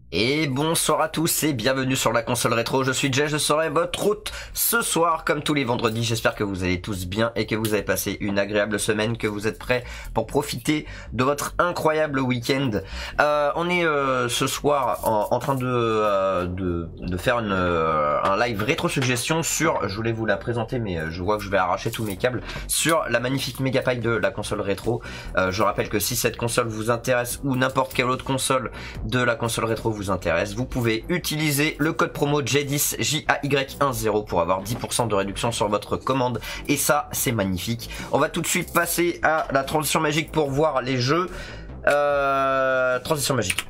Et bonsoir à tous et bienvenue sur la console rétro, je suis Jay, je serai votre hôte ce soir comme tous les vendredis. J'espère que vous allez tous bien et que vous avez passé une agréable semaine, que vous êtes prêts pour profiter de votre incroyable week-end. On est ce soir en train de faire un live rétro-suggestion sur, je voulais vous la présenter mais je vois que je vais arracher tous mes câbles, sur la magnifique Megapack de la console rétro. Je rappelle que si cette console vous intéresse ou n'importe quelle autre console de la console rétro vous intéresse, vous pouvez utiliser le code promo J10 JAY10 pour avoir 10% de réduction sur votre commande et ça c'est magnifique. On va tout de suite passer à la transition magique pour voir les jeux. Transition magique.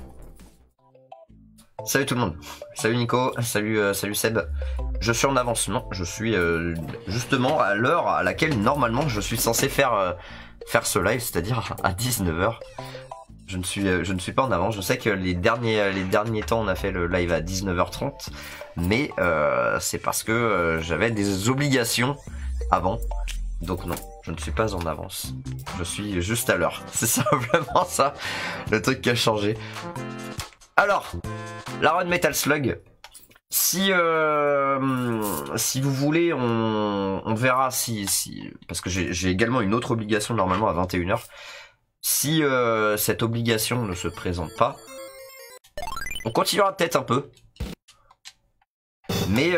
Salut tout le monde, salut Nico, salut Seb. Je suis en avance, non, je suis justement à l'heure à laquelle normalement je suis censé faire ce live, c'est-à-dire à 19 h. Je ne suis pas en avance. Je sais que les derniers temps on a fait le live à 19 h 30, mais c'est parce que j'avais des obligations avant. Donc non, je ne suis pas en avance. Je suis juste à l'heure. C'est simplement ça, le truc qui a changé. Alors, la run Metal Slug. Si vous voulez, on verra si parce que j'ai également une autre obligation normalement à 21 h. Si cette obligation ne se présente pas, on continuera peut-être un peu. Mais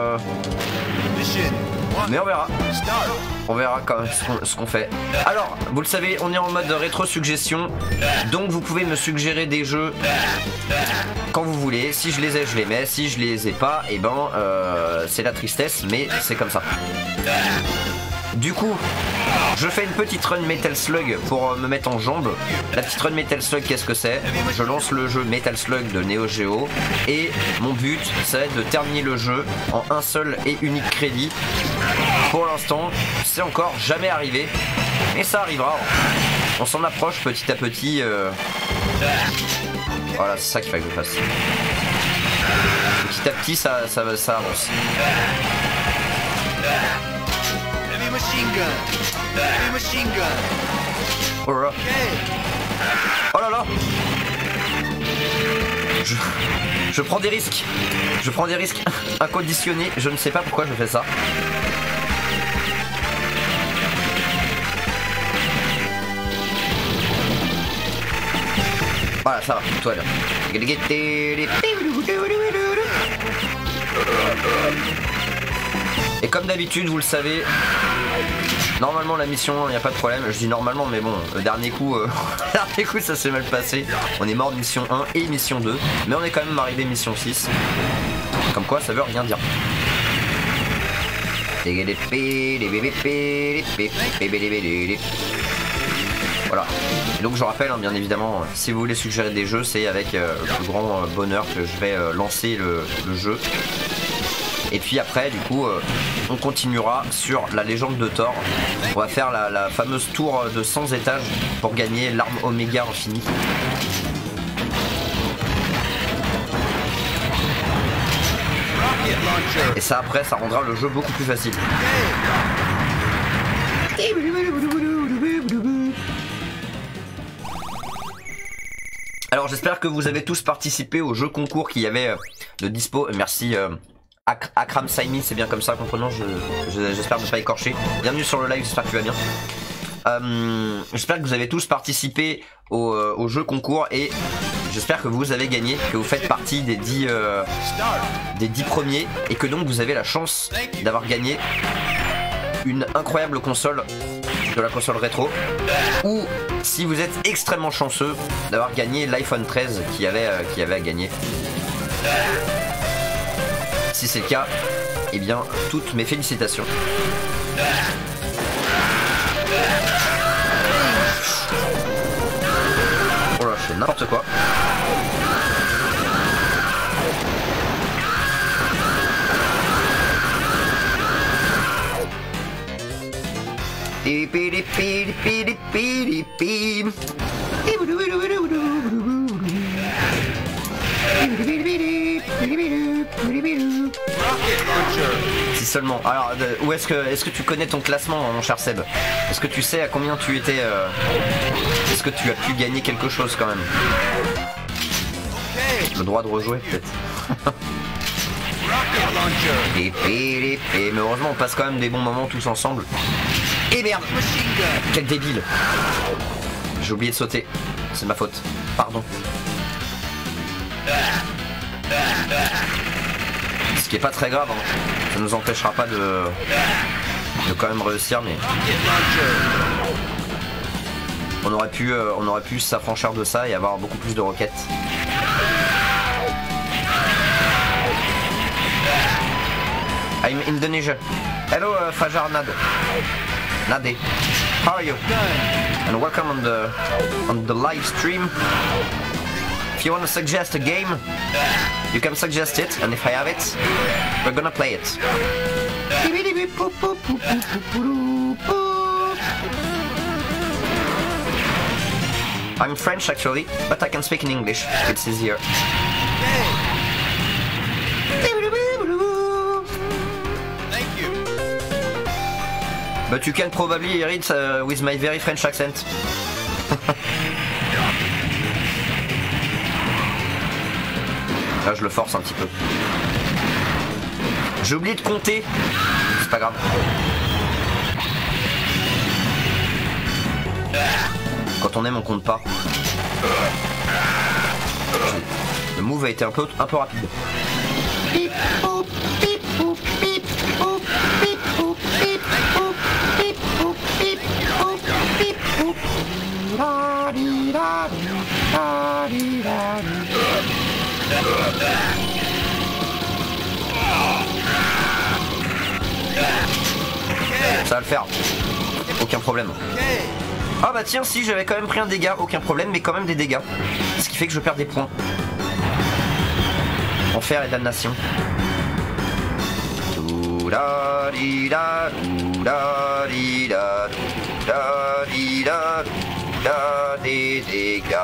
on verra. On verra quand même ce qu'on fait. Alors, vous le savez, on est en mode rétro-suggestion. Donc vous pouvez me suggérer des jeux quand vous voulez. Si je les ai, je les mets. Si je les ai pas, et ben c'est la tristesse, mais c'est comme ça. Du coup, je fais une petite run Metal Slug pour me mettre en jambes. La petite run Metal Slug, qu'est-ce que c'est? Je lance le jeu Metal Slug de Neo Geo et mon but, ça va être de terminer le jeu en un seul et unique crédit. Pour l'instant, c'est encore jamais arrivé, mais ça arrivera. On s'en approche petit à petit. Voilà, c'est ça qu'il fallait que je fasse. Petit à petit, ça avance. Oh là là. Oh là là. Je prends des risques. Je prends des risques inconditionnés. Je ne sais pas pourquoi je fais ça. Voilà, ça va, toi là. Et comme d'habitude, vous le savez, normalement la mission 1, il n'y a pas de problème. Je dis normalement, mais bon, le dernier coup, ça s'est mal passé. On est mort de mission 1 et mission 2, mais on est quand même arrivé mission 6. Comme quoi, ça veut rien dire. Voilà. Et donc je rappelle, hein, bien évidemment, si vous voulez suggérer des jeux, c'est avec le plus grand bonheur que je vais lancer le jeu. Et puis après, du coup, on continuera sur la légende de Thor. On va faire la fameuse tour de 100 étages pour gagner l'arme Oméga infinie. Et ça, après, ça rendra le jeu beaucoup plus facile. Alors, j'espère que vous avez tous participé au jeu concours qu'il y avait de dispo. Merci Akram Saimi, c'est bien comme ça qu'on prononce, j'espère ne pas écorcher. Bienvenue sur le live, j'espère que tu vas bien. J'espère que vous avez tous participé au jeu concours et j'espère que vous avez gagné, que vous faites partie des 10 premiers et que donc vous avez la chance d'avoir gagné une incroyable console de la console rétro, ou si vous êtes extrêmement chanceux d'avoir gagné l'iPhone 13 qui avait à gagner. Si c'est le cas, eh bien, toutes mes félicitations. Oh là, je fais n'importe quoi. Si seulement. Alors, où est-ce que tu connais ton classement, mon cher Seb? Est-ce que tu sais à combien tu étais Est-ce que tu as pu gagner quelque chose quand même? Le droit de rejouer peut-être. Épée, mais heureusement on passe quand même des bons moments tous ensemble. Et merde! Quel débile! J'ai oublié de sauter. C'est ma faute. Pardon. Ce qui est pas très grave, hein. Ça nous empêchera pas de quand même réussir, mais on aurait pu s'affranchir de ça et avoir beaucoup plus de roquettes. I'm Indonesia. Hello Fajar Nade. How are you? And welcome on the live stream. If you want to suggest a game, you can suggest it, and if I have it, we're gonna play it. I'm French actually, but I can speak in English. It's easier. Thank you. But you can probably read with my very French accent. Là je le force un petit peu. J'ai oublié de compter. C'est pas grave. Quand on aime on compte pas. Le move a été un peu rapide. Ça va le faire. Aucun problème. Ah bah tiens, si j'avais quand même pris un dégât, aucun problème, mais quand même des dégâts. Ce qui fait que je perds des points. Enfer et damnation. Des dégâts.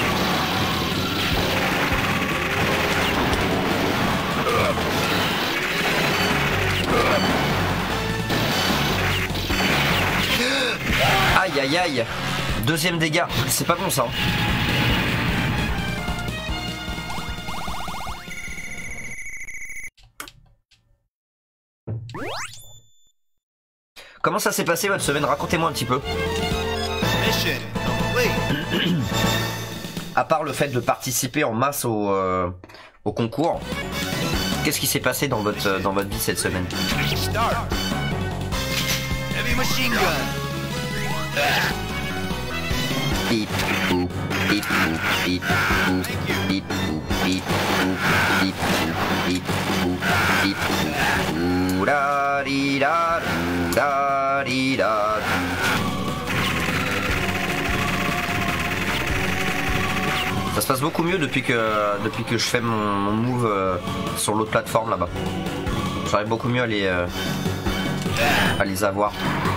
Aïe aïe aïe. Deuxième dégât. C'est pas bon ça. Comment ça s'est passé votre semaine? Racontez-moi un petit peu. À part le fait de participer en masse au concours, qu'est-ce qui s'est passé dans votre vie cette semaine? Pip, pou, pip, pou, pip, pou, pip, pou, pip, pou, pip, pou, pip, pou, pip, pou, la di da, la di da. Ça se passe beaucoup mieux depuis que je fais mon move sur l'autre plateforme là-bas. J'arrive beaucoup mieux à les avoir.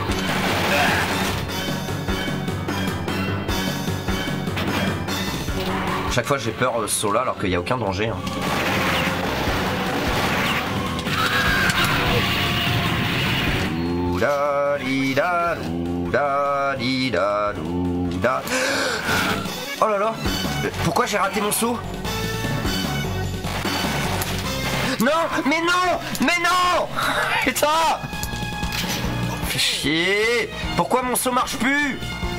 Chaque fois j'ai peur ce saut là alors qu'il n'y a aucun danger. Hein. Oh là là! Pourquoi j'ai raté mon saut? Non! Mais non! Mais non! Putain! Fais chier! Pourquoi mon saut marche plus?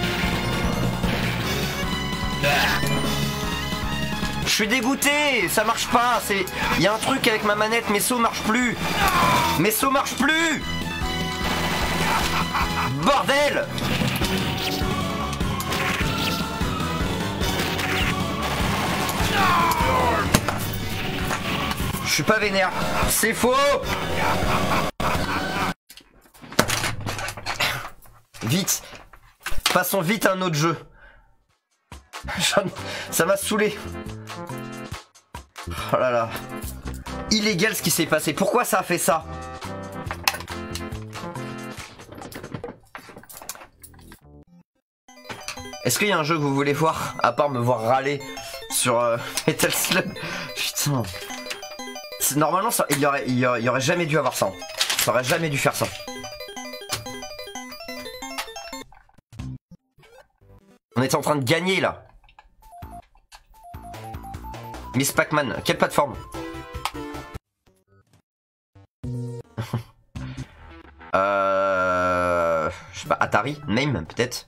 Je suis dégoûté! Ça marche pas! Il y a un truc avec ma manette, mes sauts marchent plus! Mes sauts marchent plus! Bordel! Je suis pas vénère, c'est faux. Vite, passons vite à un autre jeu. Ça m'a saoulé. Oh là là. Illégal ce qui s'est passé. Pourquoi ça a fait ça? Est-ce qu'il y a un jeu que vous voulez voir, à part me voir râler sur Metal Slug? Putain. Normalement, il y aurait jamais dû avoir ça. Ça aurait jamais dû faire ça. On était en train de gagner là. Miss Pac-Man, quelle plateforme? Je sais pas, Atari, Name peut-être.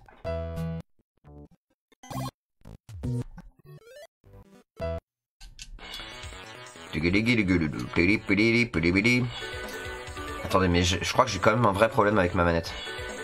Attendez, mais je crois que j'ai quand même un vrai problème avec ma manette.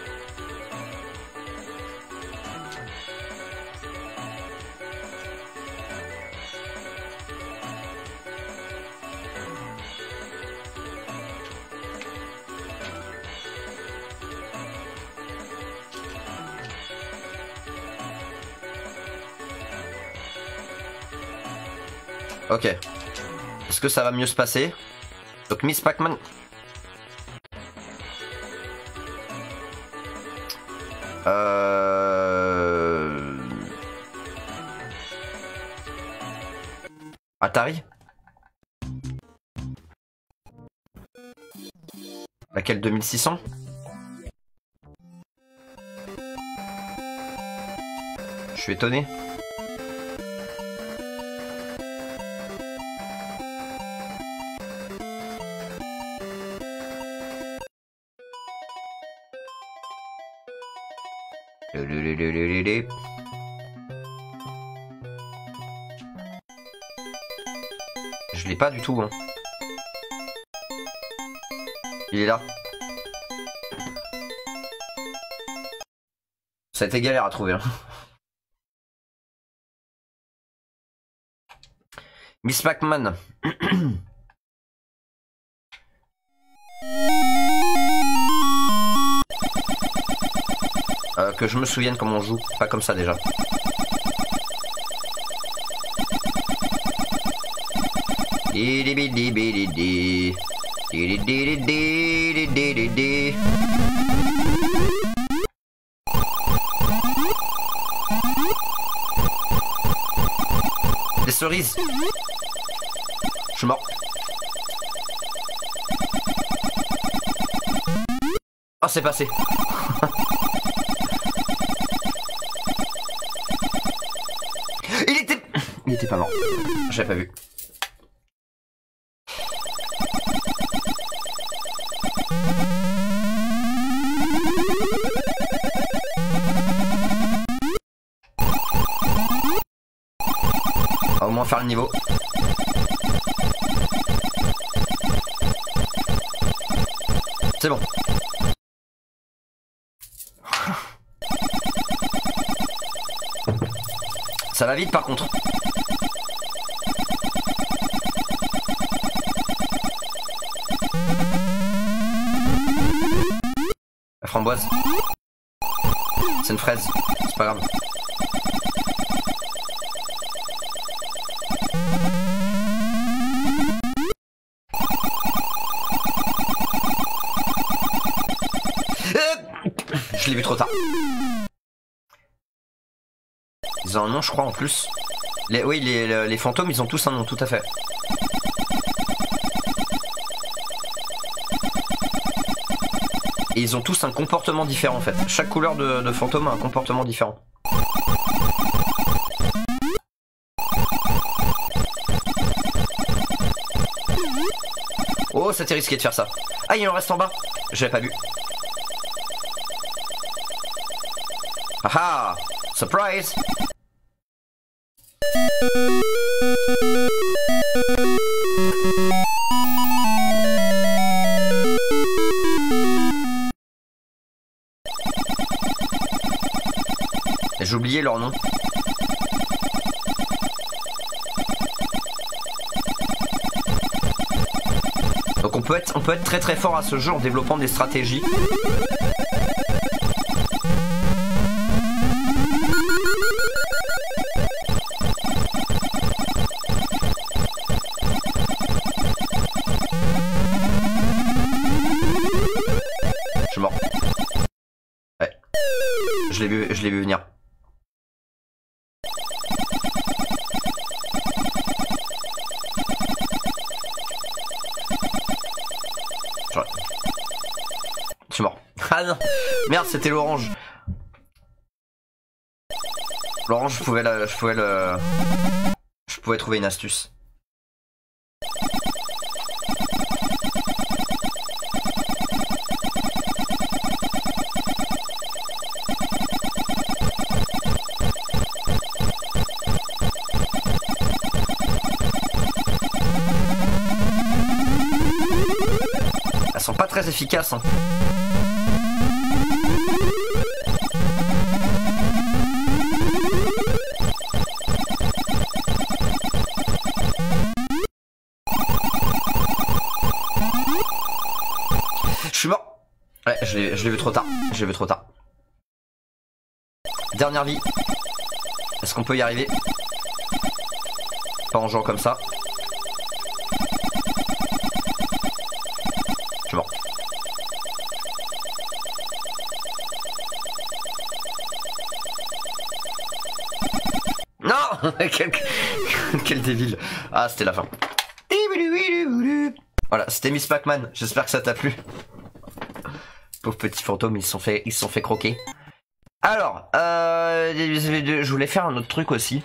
Ok. Est-ce que ça va mieux se passer? Donc Miss Pac-Man. Atari? Laquelle 2600? Je suis étonné. Je l'ai pas du tout, hein. Il est là. Ça a été galère à trouver, hein. Miss Pac-Man. Que je me souvienne comment on joue, pas comme ça déjà. Des cerises. Je suis mort. Oh, c'est passé. Il était pas mort. J'avais pas vu. On va au moins faire le niveau. C'est bon. Ça va vite par contre. La framboise. C'est une fraise. C'est pas grave. Je l'ai vu trop tard. Ils ont un nom, je crois, en plus. Oui, les fantômes, ils ont tous un nom, tout à fait. Et ils ont tous un comportement différent, en fait. Chaque couleur de fantôme a un comportement différent. Oh, c'était risqué de faire ça. Ah, il en reste en bas. J'avais pas vu. Ah ah! Surprise! J'ai oublié leur nom. Donc on peut être très très fort à ce jeu en développant des stratégies. Je suis mort. Ouais. Je l'ai vu venir. Je suis mort. Ah non. Merde, c'était l'orange. L'orange, je pouvais pouvais trouver une astuce. Elles sont pas très efficaces, hein. Je suis mort. Ouais, je l'ai vu trop tard. Je l'ai vu trop tard. Dernière vie. Est-ce qu'on peut y arriver? Pas en jouant comme ça. Je suis mort. Non. Quel débile. Ah, c'était la fin. Voilà, c'était Miss Pac-Man. J'espère que ça t'a plu. Pauvres petits fantômes, ils se sont fait croquer. Alors, je voulais faire un autre truc aussi.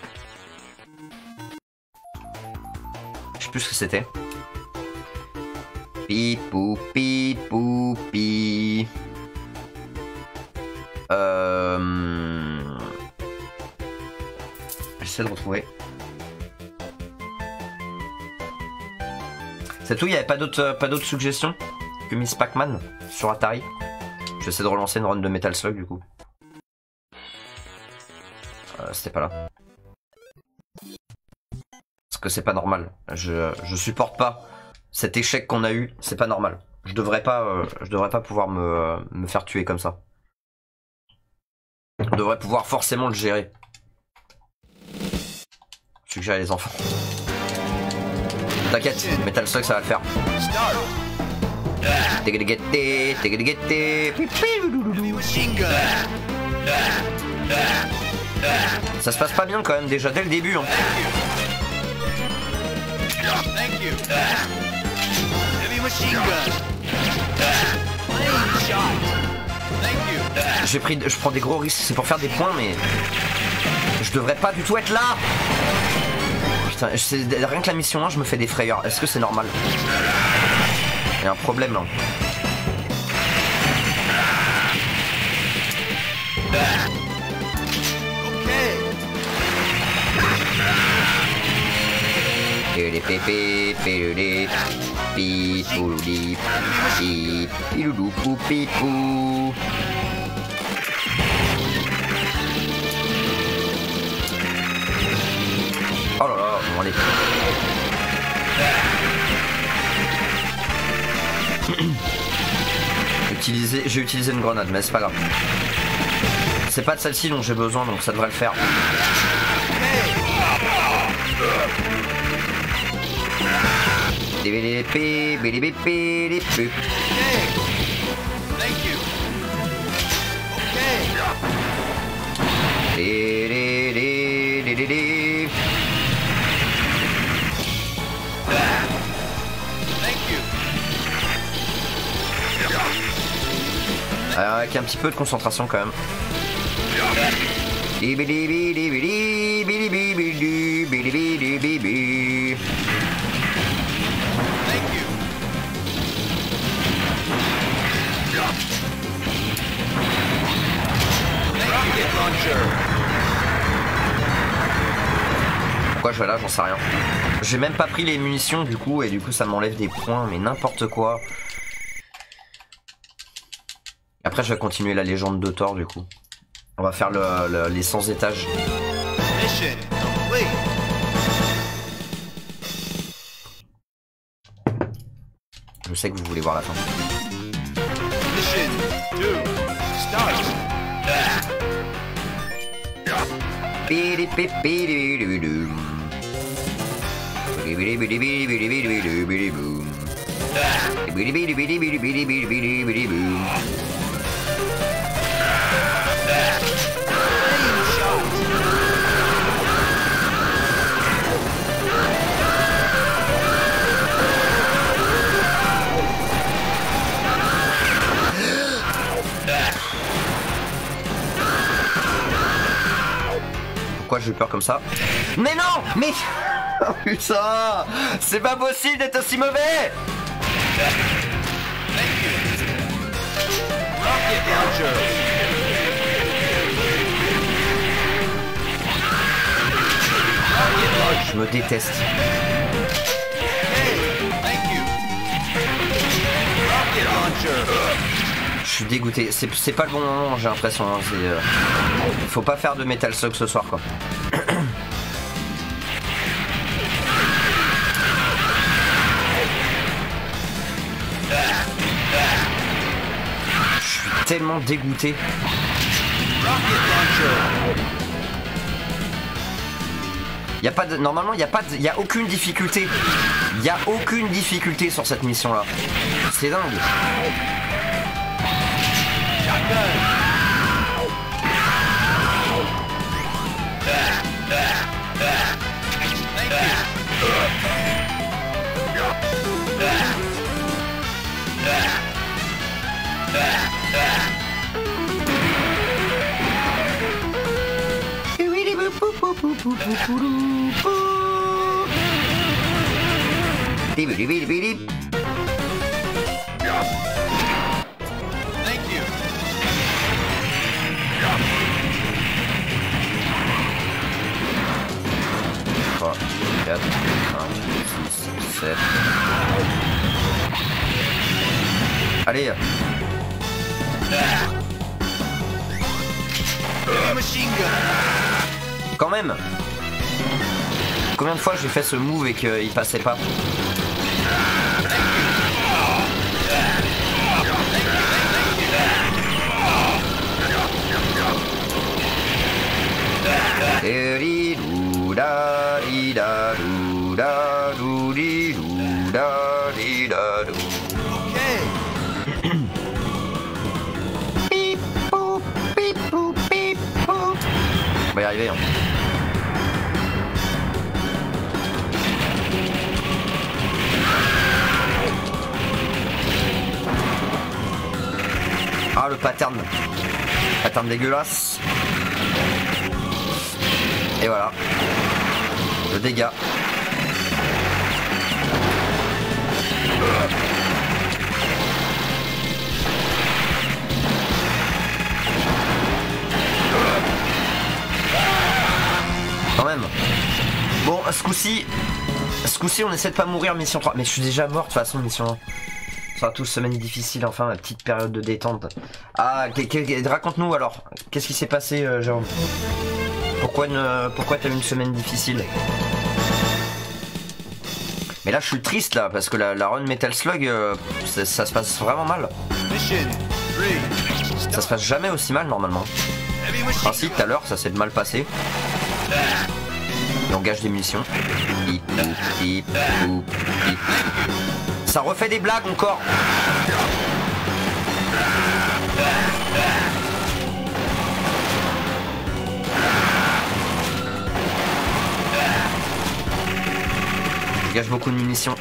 Je sais plus ce que c'était. Pipou, pipou, pi. J'essaie de retrouver. C'est tout, il n'y avait pas d'autres suggestions que Miss Pac-Man sur Atari. J'essaie de relancer une run de Metal Slug du coup. C'était pas là. Parce que c'est pas normal. Je supporte pas cet échec qu'on a eu. C'est pas normal. Je devrais pas pouvoir me faire tuer comme ça. On devrait pouvoir forcément le gérer. Suggérer les enfants. T'inquiète, Metal Slug ça va le faire. Ça se passe pas bien quand même déjà dès le début. Hein. Je prends des gros risques, c'est pour faire des points mais je devrais pas du tout être là. Putain, rien que la mission 1 je me fais des frayeurs. Est-ce que c'est normal? Il y a un problème là. Les pépés, les pipouloudi, piloulou, pipou. Oh là là, bon allez. J'ai utilisé une grenade, mais c'est pas grave. C'est pas de celle-ci dont j'ai besoin, donc ça devrait le faire. Avec un petit peu de concentration quand même. Pourquoi je vais là, j'en sais rien. J'ai même pas pris les munitions du coup et du coup ça m'enlève des points mais n'importe quoi. Après je vais continuer la légende de Thor du coup. On va faire les 100 étages. Je sais que vous voulez voir la fin. Pourquoi j'ai eu peur comme ça? Mais non. Mais... Oh, putain. C'est pas possible d'être aussi mauvais. Rocket launcher. Je me déteste. Thank you. Rocket launcher. Je suis dégoûté. C'est pas le bon moment, j'ai l'impression. Hein. Faut pas faire de Metal Slug ce soir, quoi. Je suis tellement dégoûté. Rocket launcher. Y a pas de, normalement, y a aucune difficulté. Y a aucune difficulté sur cette mission-là. C'est dingue. Thank you. 3, 4, 5, 6, 7. Allez. Heavy machine gun. Quand même. Combien de fois j'ai fait ce move et qu'il passait pas? On va y arriver. Hein. Ah, le pattern. Pattern dégueulasse. Et voilà. Le dégât. Quand même. Bon, ce coup-ci, on essaie de pas mourir mission 3. Mais je suis déjà mort de toute façon mission 1. Ça sera tous semaine difficile, enfin ma petite période de détente. Ah, raconte-nous alors. Qu'est-ce qui s'est passé, Jérôme? Pourquoi t'as eu une semaine difficile? Mais là je suis triste là parce que la run Metal Slug ça se passe vraiment mal. Ça se passe jamais aussi mal normalement. Ah si, tout à l'heure ça s'est mal passé. Et on gâche des munitions. Ça refait des blagues encore. Je gâche beaucoup de munitions.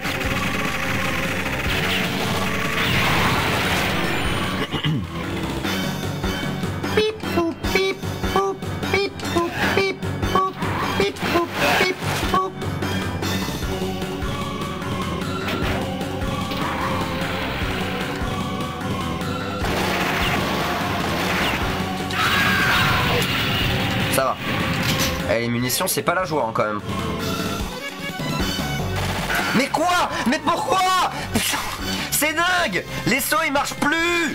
Ça va. Et les munitions, c'est pas la joie hein, quand même. Mais quoi? Mais pourquoi? C'est dingue! Les sauts ils marchent plus!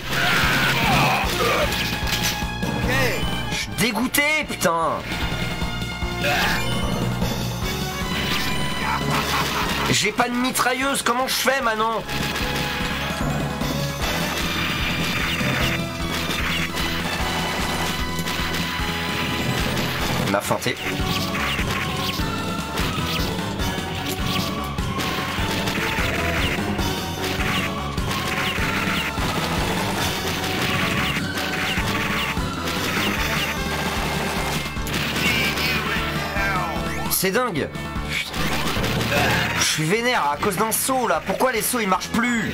Je suis dégoûté, putain! J'ai pas de mitrailleuse, comment je fais maintenant? Il m'a feinté. C'est dingue. Je suis vénère à cause d'un saut là. Pourquoi les sauts ils marchent plus?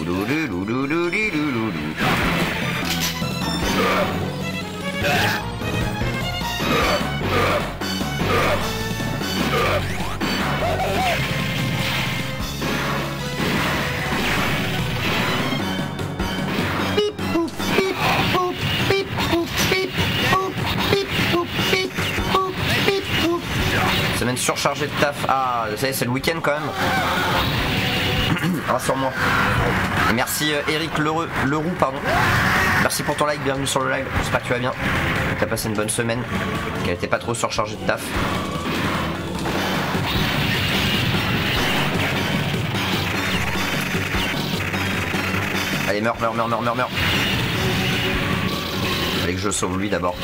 Semaine surchargée de taf. Ah, vous savez, c'est le week-end quand même. Rassure-moi. Merci Eric Leroux, pardon. Merci pour ton like, bienvenue sur le live. J'espère que tu vas bien. Que t'as passé une bonne semaine. Qu'elle était pas trop surchargée de taf. Allez, meurs. Fallait que je sauve lui d'abord.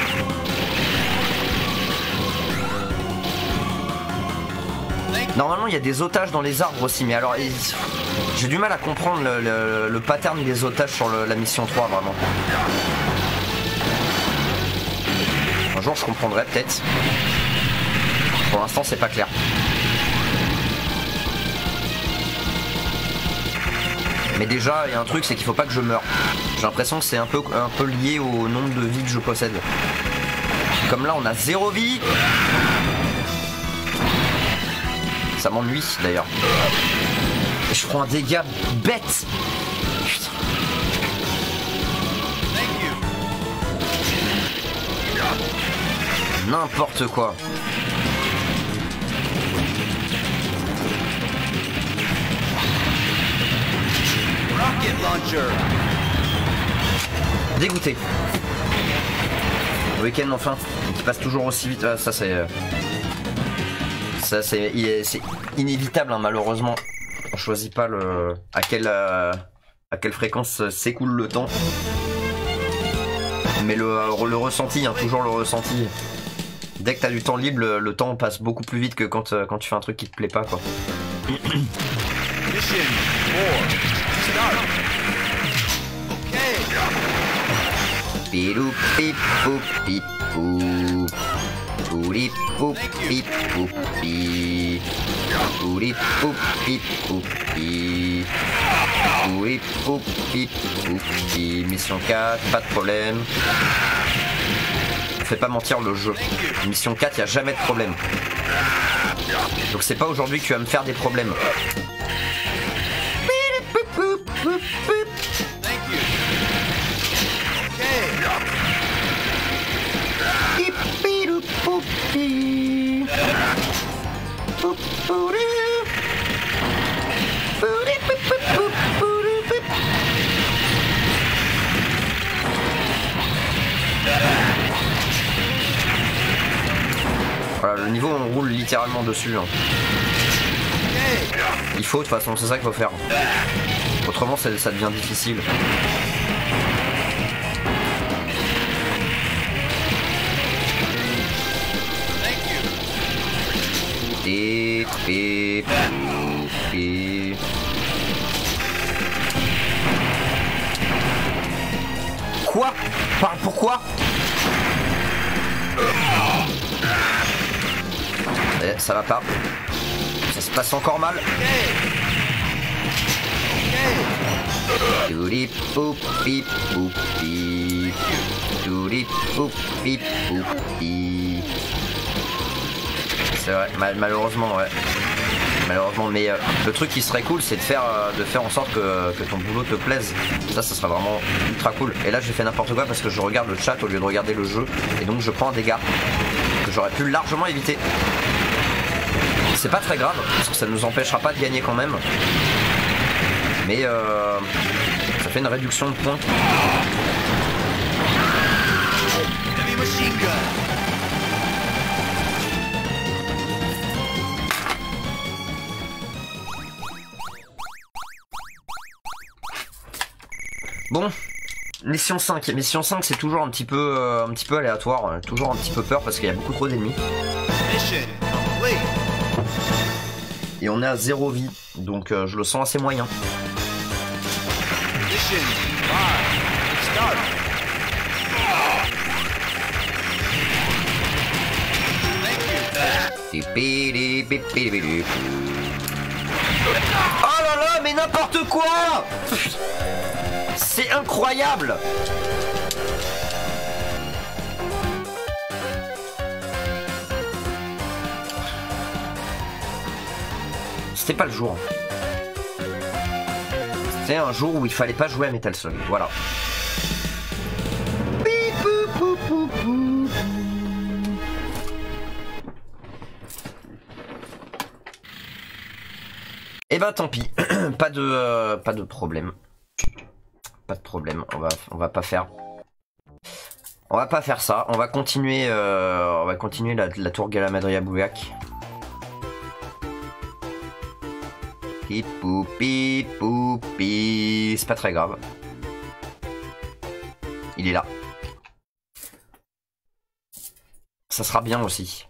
Normalement il y a des otages dans les arbres aussi, mais alors j'ai du mal à comprendre le pattern des otages sur la mission 3 vraiment. Un jour je comprendrai peut-être. Pour l'instant c'est pas clair. Mais déjà il y a un truc, c'est qu'il faut pas que je meure. J'ai l'impression que c'est un peu lié au nombre de vies que je possède. Comme là on a 0 vie. Ça m'ennuie d'ailleurs. Et je prends un dégât bête. Putain. N'importe quoi. Rocket launcher. Dégoûté. Le week-end enfin, qui passe toujours aussi vite. Ah, ça c'est inévitable hein, malheureusement. On choisit pas à quelle fréquence s'écoule le temps. Mais le ressenti, hein, toujours le ressenti. Dès que t'as du temps libre, le temps passe beaucoup plus vite que quand tu fais un truc qui te plaît pas quoi. Mission 4. Start. Okay. Pilou pipou pipou. Pouli pou pipou pi. Pouli pou pipou pi. Pouli pou pipou pi. Mission 4, pas de problème. Fais pas mentir le jeu. Mission 4, y a jamais de problème. Donc c'est pas aujourd'hui que tu vas me faire des problèmes. Voilà, le niveau on roule littéralement dessus hein. Il faut de toute façon, c'est ça qu'il faut faire. Autrement ça devient difficile. Quoi? Pourquoi? Ça va pas. Ça se passe encore mal. C'est vrai, malheureusement, ouais. Malheureusement, mais le truc qui serait cool, c'est de faire en sorte que ton boulot te plaise. Ça serait vraiment ultra cool. Et là, j'ai fait n'importe quoi parce que je regarde le chat au lieu de regarder le jeu. Et donc, je prends un dégât que j'aurais pu largement éviter. C'est pas très grave, parce que ça ne nous empêchera pas de gagner quand même. Mais ça fait une réduction de points. Heavy machine gun. Bon, mission 5. Mission 5 c'est toujours un petit peu aléatoire, toujours un petit peu peur parce qu'il y a beaucoup trop d'ennemis. Et on est à 0 vie, donc je le sens assez moyen. Mission 5. Start. Oh là là là, mais n'importe quoi! C'est incroyable! C'était pas le jour. C'était un jour où il fallait pas jouer à Metal Slug. Voilà. Et ben tant pis. pas de problème. Pas de problème. On va pas faire. On va pas faire ça. On va continuer. La tour Galamadria Bouillac. Poupi, poupi. C'est pas très grave. Il est là. Ça sera bien aussi.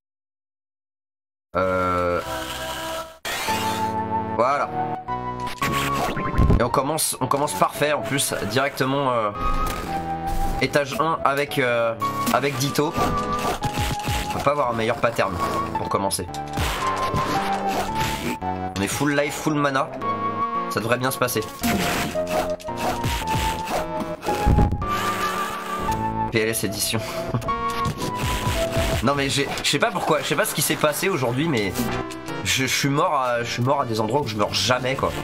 Voilà. Et on commence parfait en plus directement étage 1 avec Ditto. On peut pas avoir un meilleur pattern pour commencer. On est full life, full mana. Ça devrait bien se passer. PLS édition. Non mais je sais pas pourquoi, je sais pas ce qui s'est passé aujourd'hui, mais je suis mort à des endroits où je meurs jamais quoi.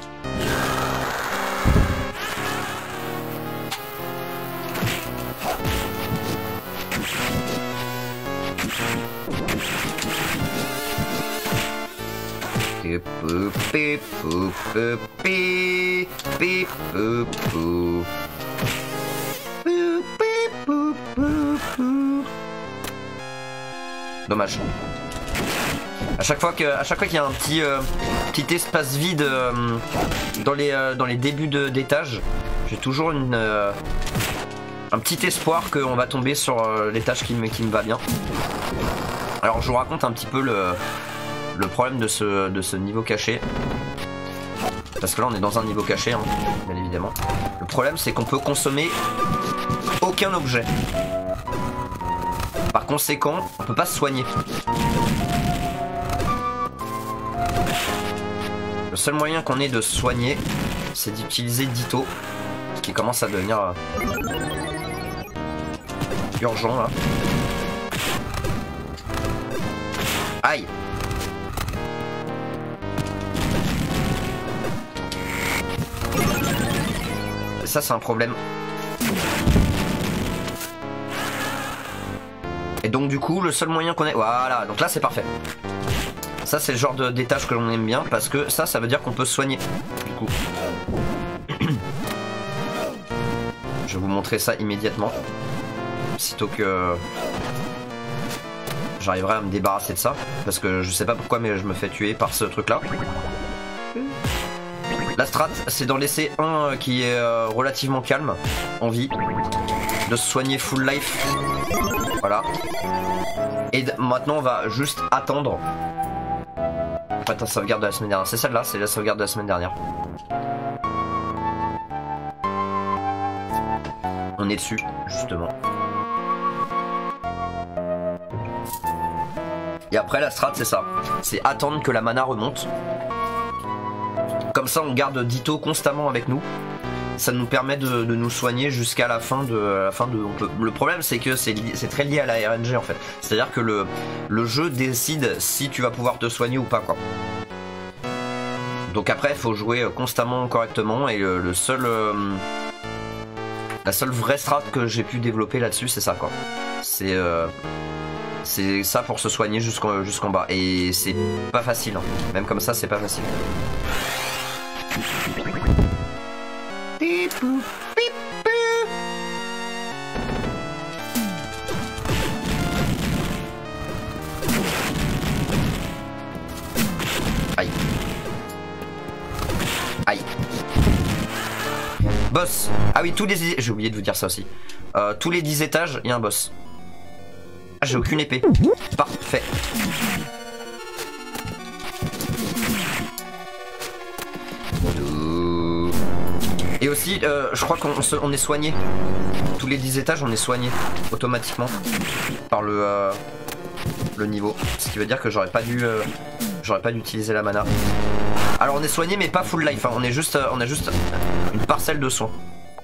Dommage. À chaque fois qu'il y a un petit espace vide dans les débuts d'étage, j'ai toujours un petit espoir qu'on va tomber sur l'étage qui me va bien. Alors je vous raconte un petit peu le problème de ce niveau caché. Parce que là on est dans un niveau caché, hein, bien évidemment. Le problème c'est qu'on peut consommer aucun objet. Par conséquent, on peut pas se soigner. Le seul moyen qu'on ait de se soigner, c'est d'utiliser Ditto, ce qui commence à devenir urgent là. Aïe! Et ça c'est un problème. Et donc du coup le seul moyen qu'on ait... Voilà, donc là c'est parfait. Ça c'est le genre d'étage que l'on aime bien parce que ça veut dire qu'on peut se soigner. Du coup. Je vais vous montrer ça immédiatement. Sitôt que j'arriverai à me débarrasser de ça. Parce que je sais pas pourquoi mais je me fais tuer par ce truc là. La strat c'est d'en laisser un qui est relativement calme en vie. De se soigner full life. Voilà. Et maintenant on va juste attendre. Pas ta sauvegarde de la semaine dernière. C'est celle-là, c'est la sauvegarde de la semaine dernière. On est dessus, justement. Et après la strat c'est ça. C'est attendre que la mana remonte. Comme ça on garde Ditto constamment avec nous. Ça nous permet de nous soigner jusqu'à la fin de... Le problème c'est que c'est très lié à la RNG en fait. C'est-à-dire que le jeu décide si tu vas pouvoir te soigner ou pas quoi. Donc après il faut jouer constamment correctement et la seule vraie strat que j'ai pu développer là-dessus c'est ça quoi. C'est ça pour se soigner jusqu'en bas. Et c'est pas facile. Hein. Même comme ça c'est pas facile. Aïe. Aïe. Boss. Ah oui, tous les... J'ai oublié de vous dire ça aussi. Tous les 10 étages, il y a un boss. Ah, j'ai aucune épée. Parfait. Et aussi, je crois qu'on est soigné. Tous les 10 étages, on est soigné automatiquement par le niveau. Ce qui veut dire que j'aurais pas dû utiliser la mana. Alors on est soigné mais pas full life, hein. On a juste une parcelle de soins.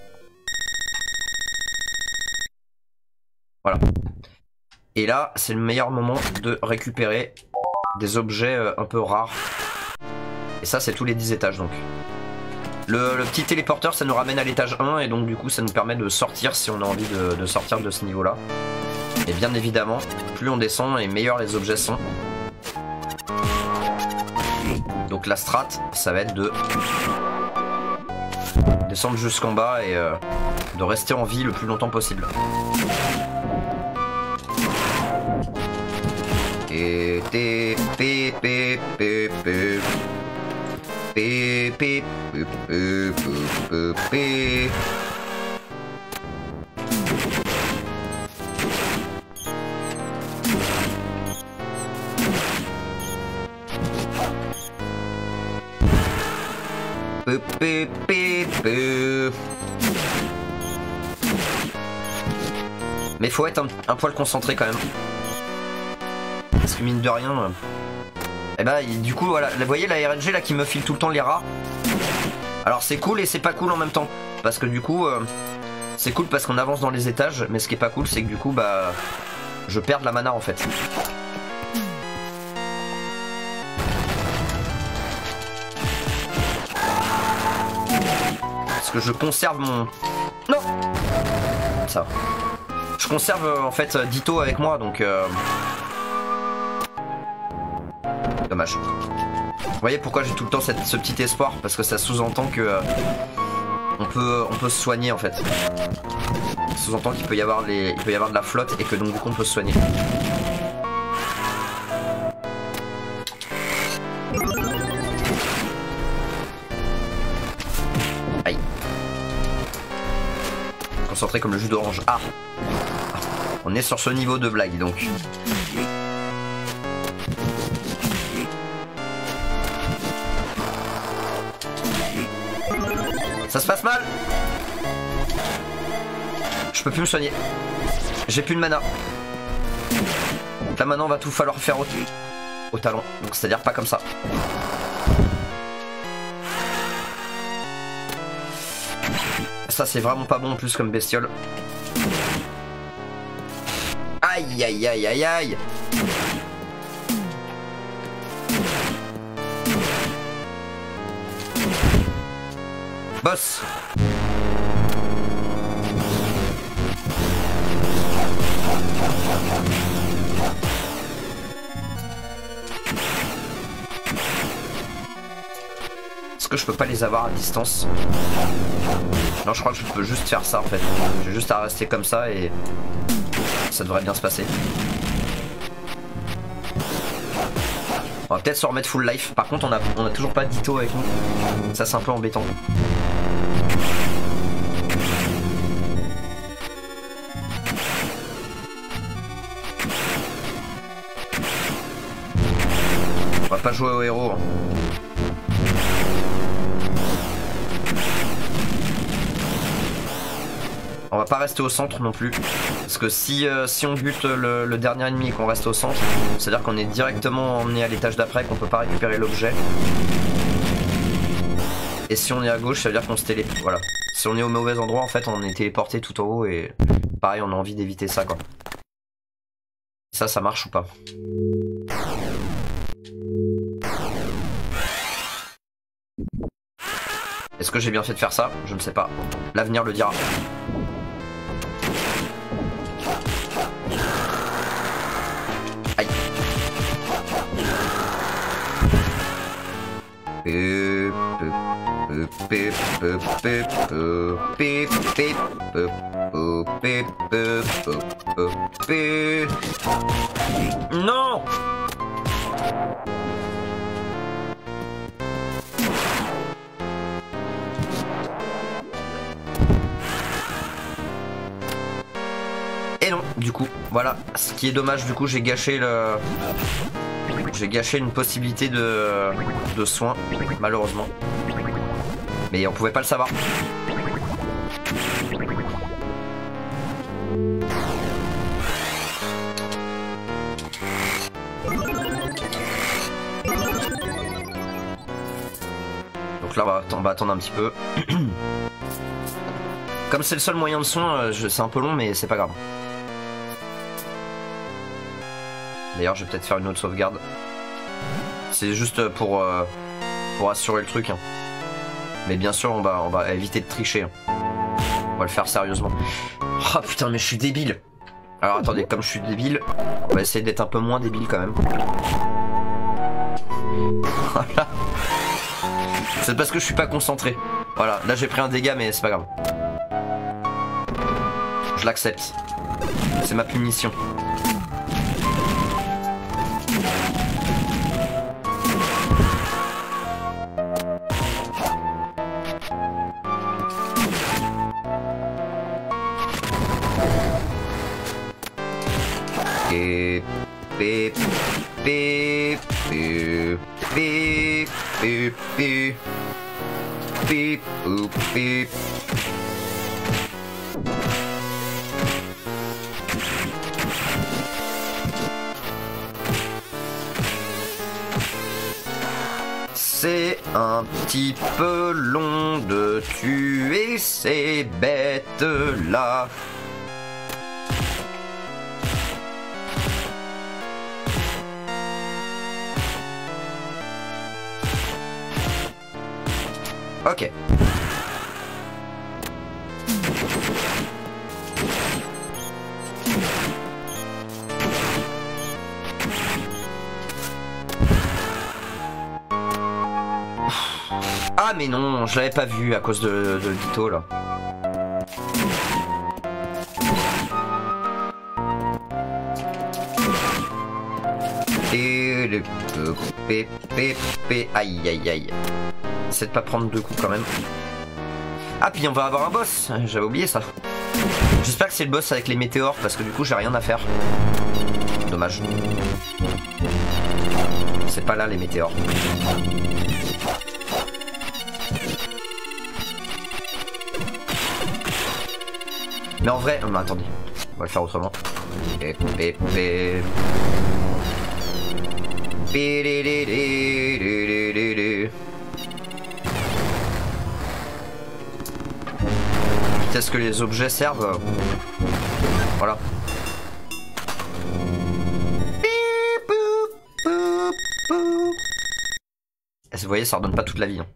Voilà. Et là, c'est le meilleur moment de récupérer des objets un peu rares. Et ça, c'est tous les 10 étages donc. Le petit téléporteur, ça nous ramène à l'étage 1 et donc du coup, ça nous permet de sortir si on a envie de sortir de ce niveau-là. Et bien évidemment, plus on descend et meilleurs les objets sont. Donc la strat, ça va être de descendre jusqu'en bas et de rester en vie le plus longtemps possible. Et mais faut être un poil concentré quand même. Parce que mine de rien... Et bah du coup voilà, vous voyez la RNG là qui me file tout le temps les rats. Alors c'est cool et c'est pas cool en même temps. Parce que du coup... c'est cool parce qu'on avance dans les étages. Mais ce qui est pas cool c'est que du coup bah... je perds de la mana en fait. Parce que je conserve mon... Non. Ça. Je conserve en fait Ditto avec moi donc... Dommage. Vous voyez pourquoi j'ai tout le temps ce petit espoir? Parce que ça sous-entend que... on peut se soigner en fait. Ça sous-entend qu'il peut y avoir de la flotte et que donc du coup on peut se soigner. Aïe. Concentré comme le jus d'orange. Ah. On est sur ce niveau de blague donc. Ça se passe mal. Je peux plus me soigner. J'ai plus de mana. Donc là maintenant on va tout falloir faire au talon. Donc c'est à dire pas comme ça. Ça c'est vraiment pas bon en plus comme bestiole. Aïe aïe aïe aïe aïe. Boss. Est-ce que je peux pas les avoir à distance? Non, je crois que je peux juste faire ça en fait. J'ai juste à rester comme ça et ça devrait bien se passer. On va peut-être se remettre full life. Par contre, on a toujours pas de Ditto avec nous. Ça, c'est un peu embêtant. On va pas jouer au héros. Hein. On va pas rester au centre non plus. Parce que si on bute le dernier ennemi et qu'on reste au centre, c'est-à-dire qu'on est directement emmené à l'étage d'après, qu'on peut pas récupérer l'objet. Et si on est à gauche, ça veut dire qu'on se téléporte. Voilà. Si on est au mauvais endroit, en fait, on est téléporté tout en haut et pareil, on a envie d'éviter ça, quoi. Ça marche ou pas? Est-ce que j'ai bien fait de faire ça? Je ne sais pas. L'avenir le dira. Aïe. Non! Et non, du coup, voilà. Ce qui est dommage, du coup, j'ai gâché une possibilité de soin, malheureusement. Mais on pouvait pas le savoir. Donc là on va attendre un petit peu. Comme c'est le seul moyen de soin, c'est un peu long mais c'est pas grave. D'ailleurs je vais peut-être faire une autre sauvegarde. C'est juste pour assurer le truc. Hein. Mais bien sûr on va éviter de tricher. Hein. On va le faire sérieusement. Oh putain mais je suis débile. Alors attendez, comme je suis débile, on va essayer d'être un peu moins débile quand même. Voilà. C'est parce que je suis pas concentré. Voilà, là j'ai pris un dégât mais c'est pas grave. Je l'accepte. C'est ma punition. Beep, beep, beep, beep, beep, beep, beep, beep, beep. C'est un petit peu long de tuer ces bêtes-là. Ok. Ah mais non, je l'avais pas vu à cause de Ditto là. Et le aïe aïe aïe. Essaie de pas prendre deux coups quand même. Ah puis on va avoir un boss, j'avais oublié ça. J'espère que c'est le boss avec les météores parce que du coup j'ai rien à faire. Dommage. C'est pas là les météores. Mais en vrai, non, attendez, on va le faire autrement. Est-ce que les objets servent? Voilà. Vous voyez, ça redonne pas toute la vie. Hein.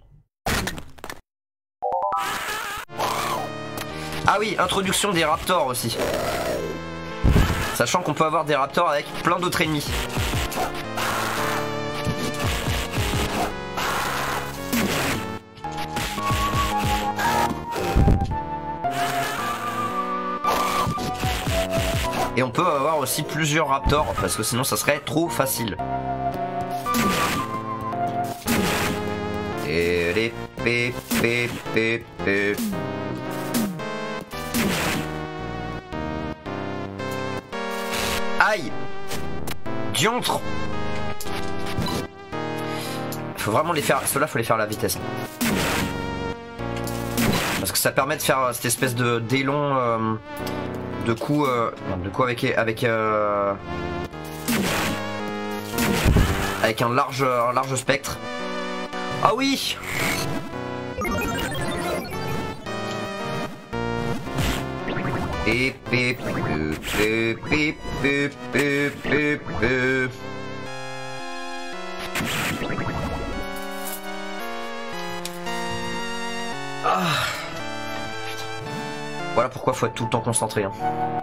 Ah oui, introduction des raptors aussi. Sachant qu'on peut avoir des raptors avec plein d'autres ennemis. Et on peut avoir aussi plusieurs raptors, parce que sinon ça serait trop facile. Aïe! Diantre! Faut vraiment les faire, ceux-là faut les faire à la vitesse. Parce que ça permet de faire cette espèce de d'élan de coup avec un large spectre. Ah oui! Ah. Voilà pourquoi faut être tout le temps concentré. Hein.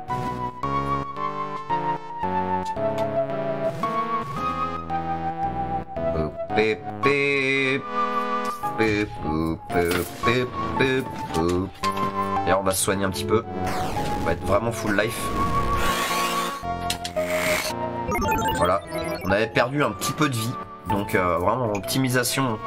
Et on va se soigner un petit peu. On va être vraiment full life. Voilà. On avait perdu un petit peu de vie. Donc vraiment optimisation.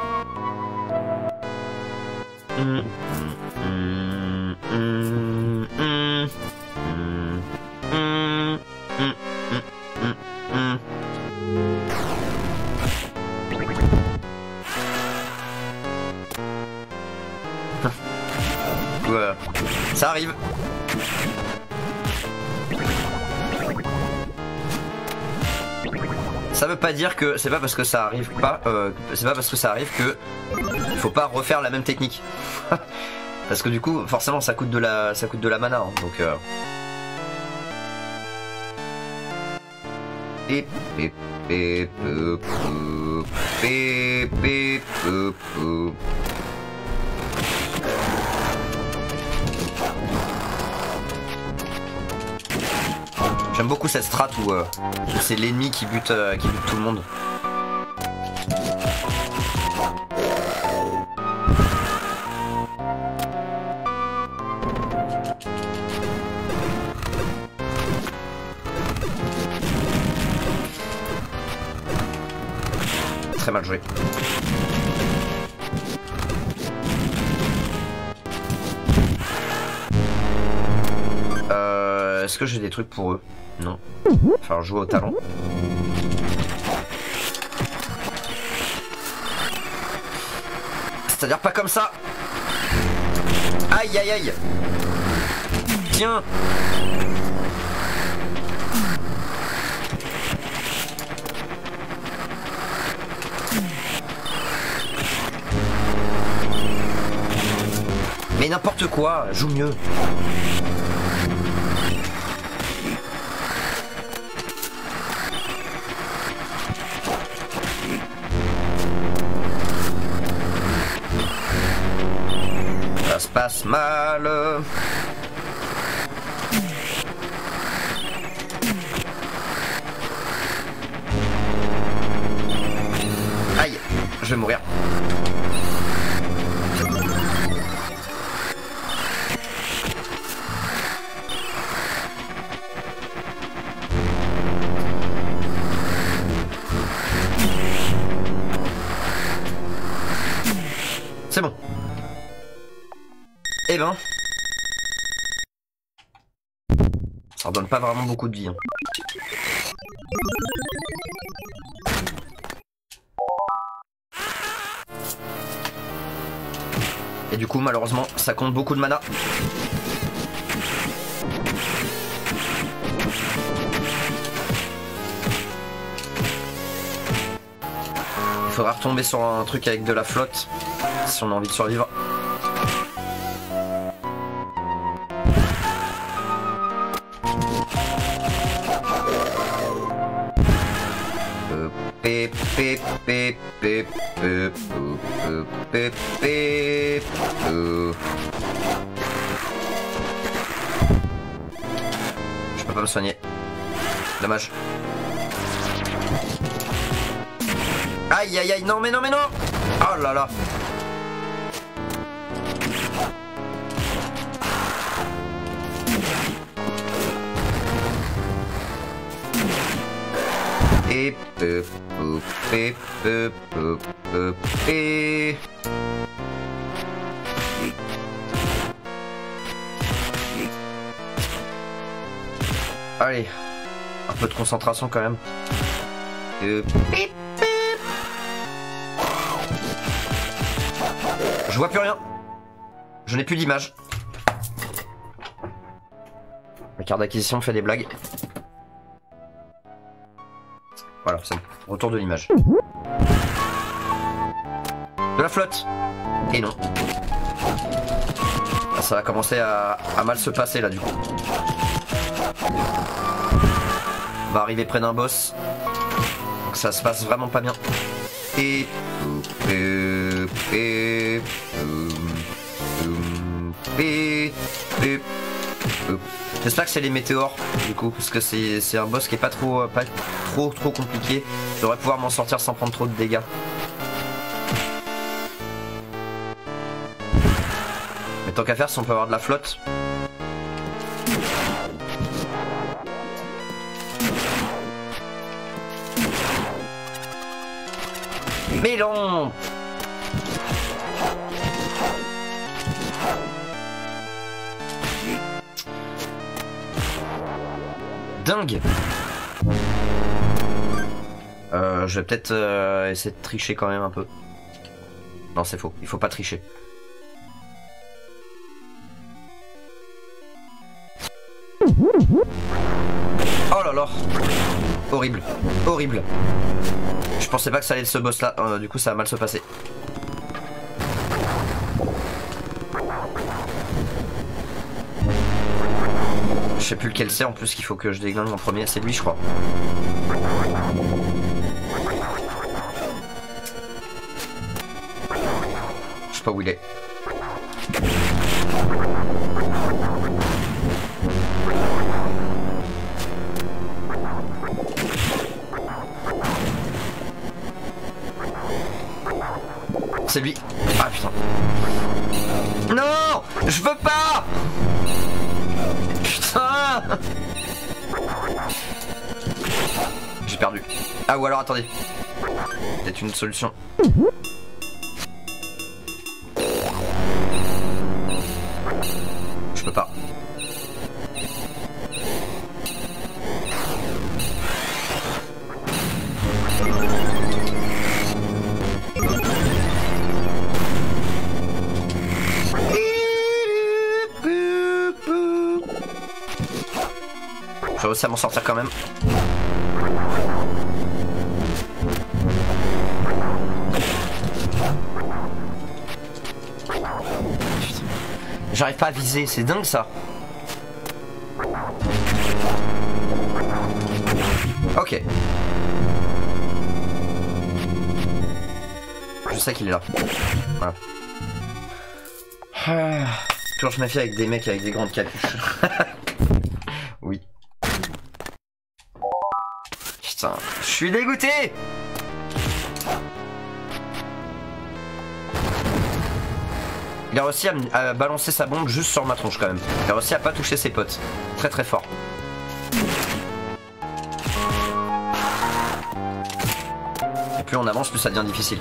Voilà. Ça arrive. Ça veut pas dire que c'est pas parce que ça arrive pas, c'est pas parce que ça arrive que il faut pas refaire la même technique. Parce que du coup, forcément, ça coûte de la mana, hein, donc. J'aime beaucoup cette strat où c'est l'ennemi qui bute tout le monde. Très mal joué. Est-ce que j'ai des trucs pour eux? Non. Enfin, jouer au talon. C'est-à-dire pas comme ça. Aïe aïe aïe. Tiens. Mais n'importe quoi, joue mieux. Ça se passe mal. Aïe, je vais mourir. C'est bon. Eh ben, ça redonne pas vraiment beaucoup de vie. Hein. Et du coup, malheureusement, ça compte beaucoup de mana. Il faudra retomber sur un truc avec de la flotte si on a envie de survivre. Je peux pas me soigner. Dommage. Aïe aïe aïe, non mais non mais non. Oh là là. Allez, un peu de concentration quand même. Je vois plus rien. Je n'ai plus d'image. La carte d'acquisition fait des blagues. Voilà, c'est bon. Retour de l'image. De la flotte. Et non. Ah, ça va commencer à mal se passer là du coup. On va arriver près d'un boss. Donc ça se passe vraiment pas bien. J'espère que c'est les météores du coup, parce que c'est un boss qui est pas trop compliqué. Je devrais pouvoir m'en sortir sans prendre trop de dégâts. Mais tant qu'à faire, si on peut avoir de la flotte. Mais non! Dingue! Je vais peut-être essayer de tricher quand même un peu. Non, c'est faux. Il faut pas tricher. Oh là là! horrible, horrible. Je pensais pas que ça allait être ce boss là, du coup ça va mal se passer. Je sais plus lequel c'est en plus qu'il faut que je déglingue en premier, c'est lui je crois. Je sais pas où il est. C'est lui. Ah putain. Non, je veux pas. Putain. J'ai perdu. Ah ou alors attendez. Peut-être une solution. Je peux pas. Je vais réussir à m'en sortir quand même. J'arrive pas à viser, c'est dingue ça. Ok. Je sais qu'il est là. Voilà. Toujours je méfie avec des mecs avec des grandes capuches. Oui. Putain, je suis dégoûté. Il a réussi à balancer sa bombe juste sur ma tronche quand même. Il a réussi à pas toucher ses potes. Très très fort. Et plus on avance, plus ça devient difficile.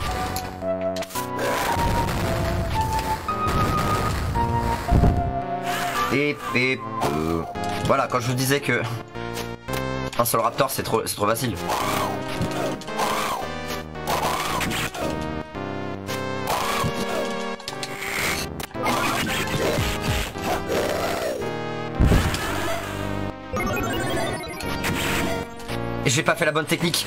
Et voilà, quand je vous disais que un seul raptor c'est trop facile. Et j'ai pas fait la bonne technique.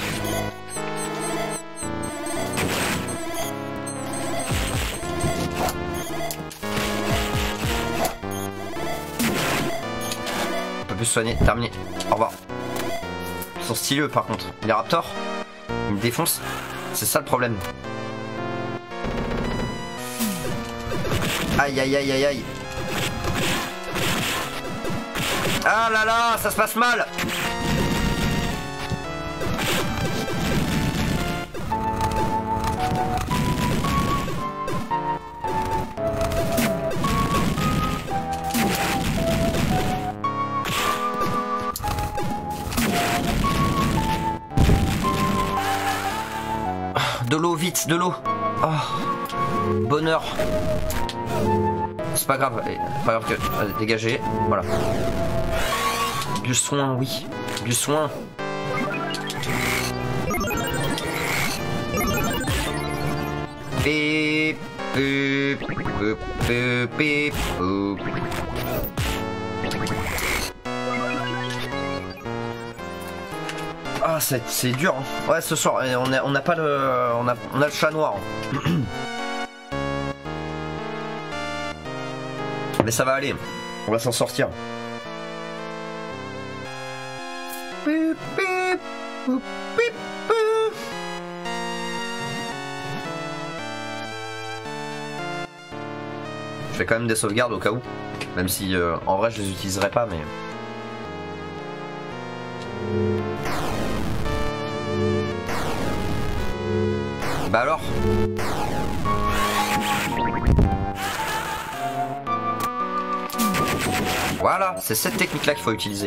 On peut plus se soigner, terminé. Au revoir. Ils sont stylés par contre. Les raptors, ils me défoncent. C'est ça le problème. Aïe aïe aïe aïe aïe. Ah là là, ça se passe mal. De l'eau, vite, de l'eau. Oh, bonheur. C'est pas grave, pas grave que... Dégagez, voilà. Du soin, oui. Du soin. Pip, pip, pip, pip, pip. Ah, c'est dur. Hein. Ouais, ce soir, on n'a pas le, on a le chat noir. Mais ça va aller. On va s'en sortir. Je fais quand même des sauvegardes au cas où. Même si en vrai je les utiliserai pas, mais. Bah alors. Voilà, c'est cette technique là qu'il faut utiliser.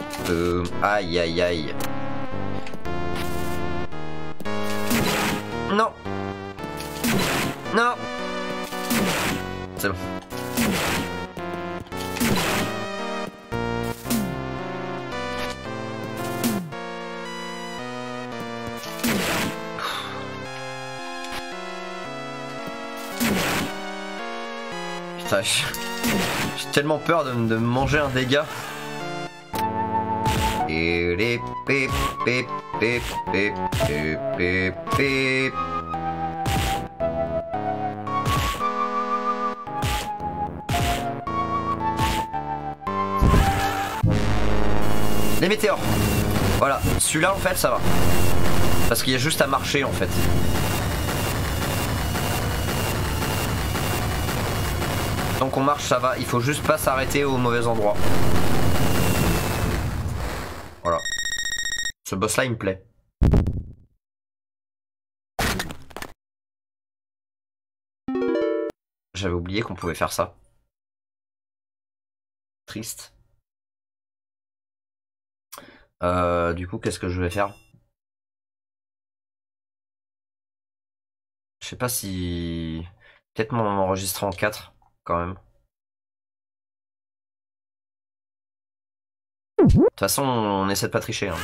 Aïe aïe aïe. Non. Non. C'est bon. Putain, j'ai tellement peur de me manger un dégât. Et les pip pip pip pip pip pip pip. Les météores. Voilà, celui-là en fait ça va. Parce qu'il y a juste à marcher en fait. Donc on marche, ça va, il faut juste pas s'arrêter au mauvais endroit. Voilà. Ce boss là il me plaît. J'avais oublié qu'on pouvait faire ça. Triste. Du coup, qu'est-ce que je vais faire? Je sais pas si... Peut-être m'enregistrer en 4, quand même. De toute façon, on essaie de pas tricher. Hein.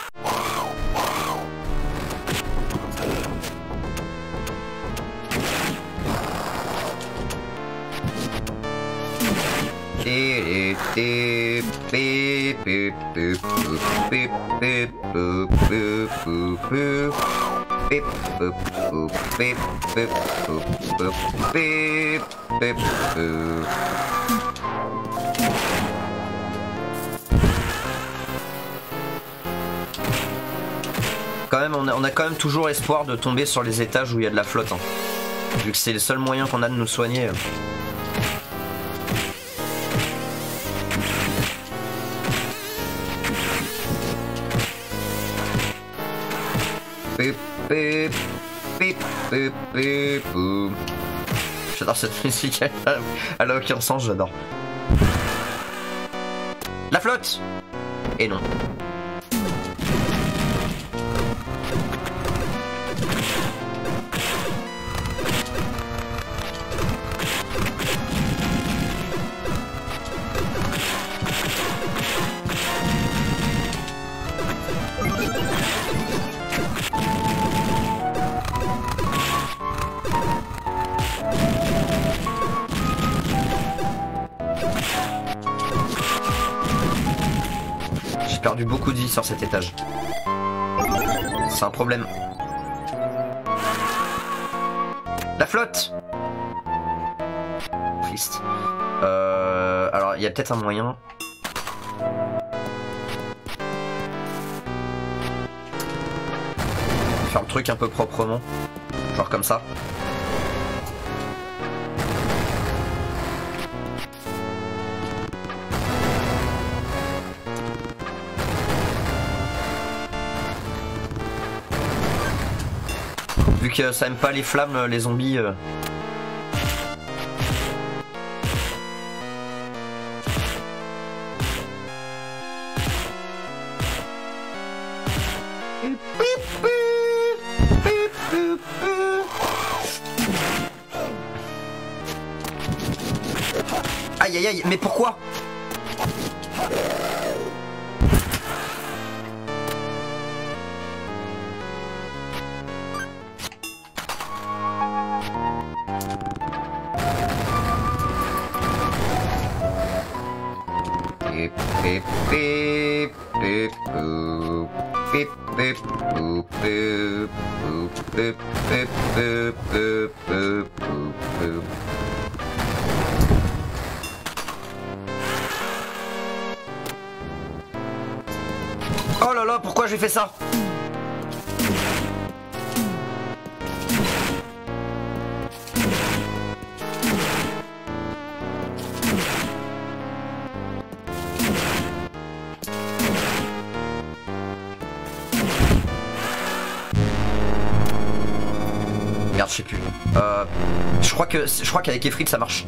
Quand même, on a quand même toujours espoir de tomber sur les étages où il y a de la flotte. Hein. Vu que c'est le seul moyen qu'on a de nous soigner. J'adore cette musique, elle a aucun sens, j'adore. La flotte! Et non. J'ai perdu beaucoup de vie sur cet étage. C'est un problème. La flotte! Triste. Alors, il y a peut-être un moyen. Faire le truc un peu proprement. Genre comme ça. Vu que ça aime pas les flammes, les zombies. Aïe aïe aïe, mais pourquoi? Oh là là, pourquoi j'ai fait ça? Merde, je sais plus. Je crois qu'avec Efrit ça marche.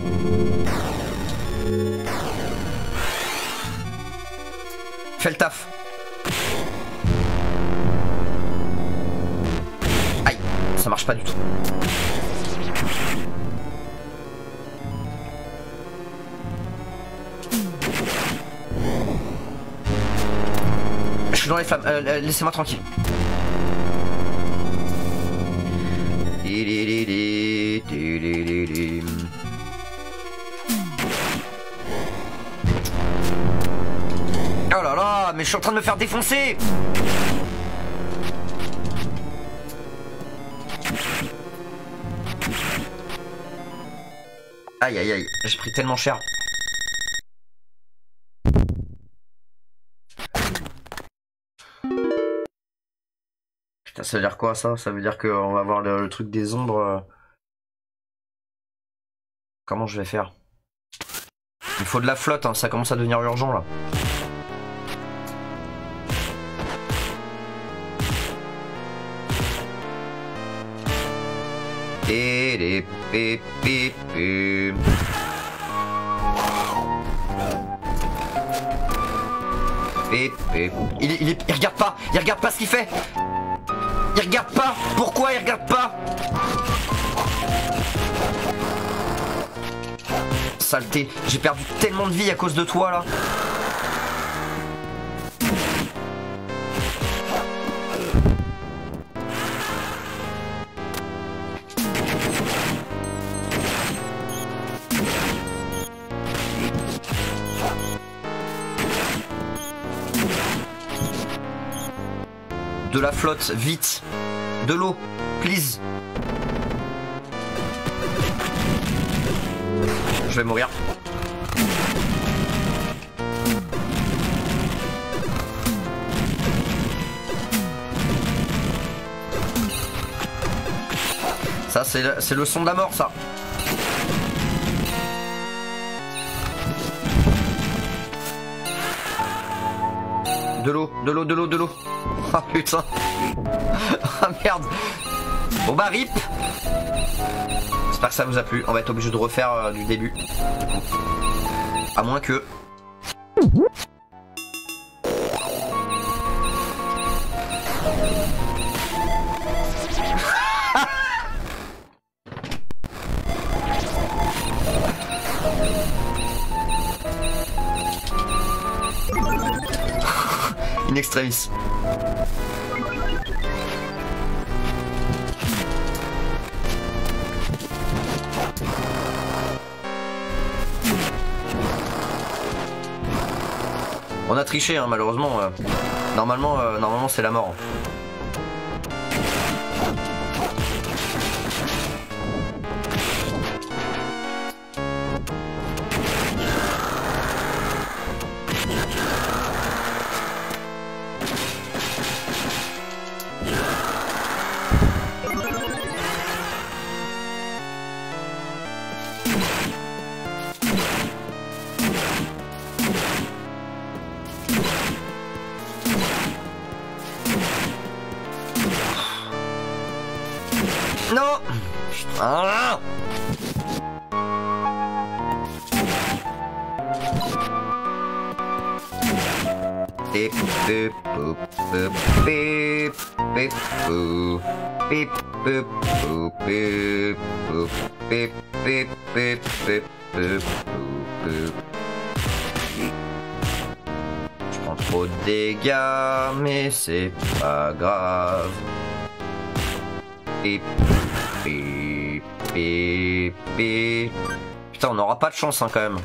Fais le taf. Aïe, ça marche. marche pas du tout. Je suis dans les flammes, laissez-moi tranquille. Oh là là, mais je suis en train de me faire défoncer. Aïe aïe aïe, j'ai pris tellement cher. Putain, ça veut dire quoi ça? Ça veut dire qu'on va avoir le truc des ombres. Comment je vais faire? Il faut de la flotte, hein, ça commence à devenir urgent là. Il regarde pas ce qu'il fait. Il regarde pas. Pourquoi il regarde pas? Saleté, j'ai perdu tellement de vie à cause de toi là. De la flotte, vite. De l'eau, please. Je vais mourir. Ça, c'est le son de la mort, ça. De l'eau, de l'eau, de l'eau, de l'eau. Ah putain. Ah merde. Bon bah rip. J'espère que ça vous a plu. On va être obligé de refaire du début. À moins que... In extremis. On a triché hein, malheureusement. Normalement c'est la mort. Non. Ah. Je prends trop de dégâts, mais c'est pas grave. Putain, on n'aura pas de chance hein, quand même.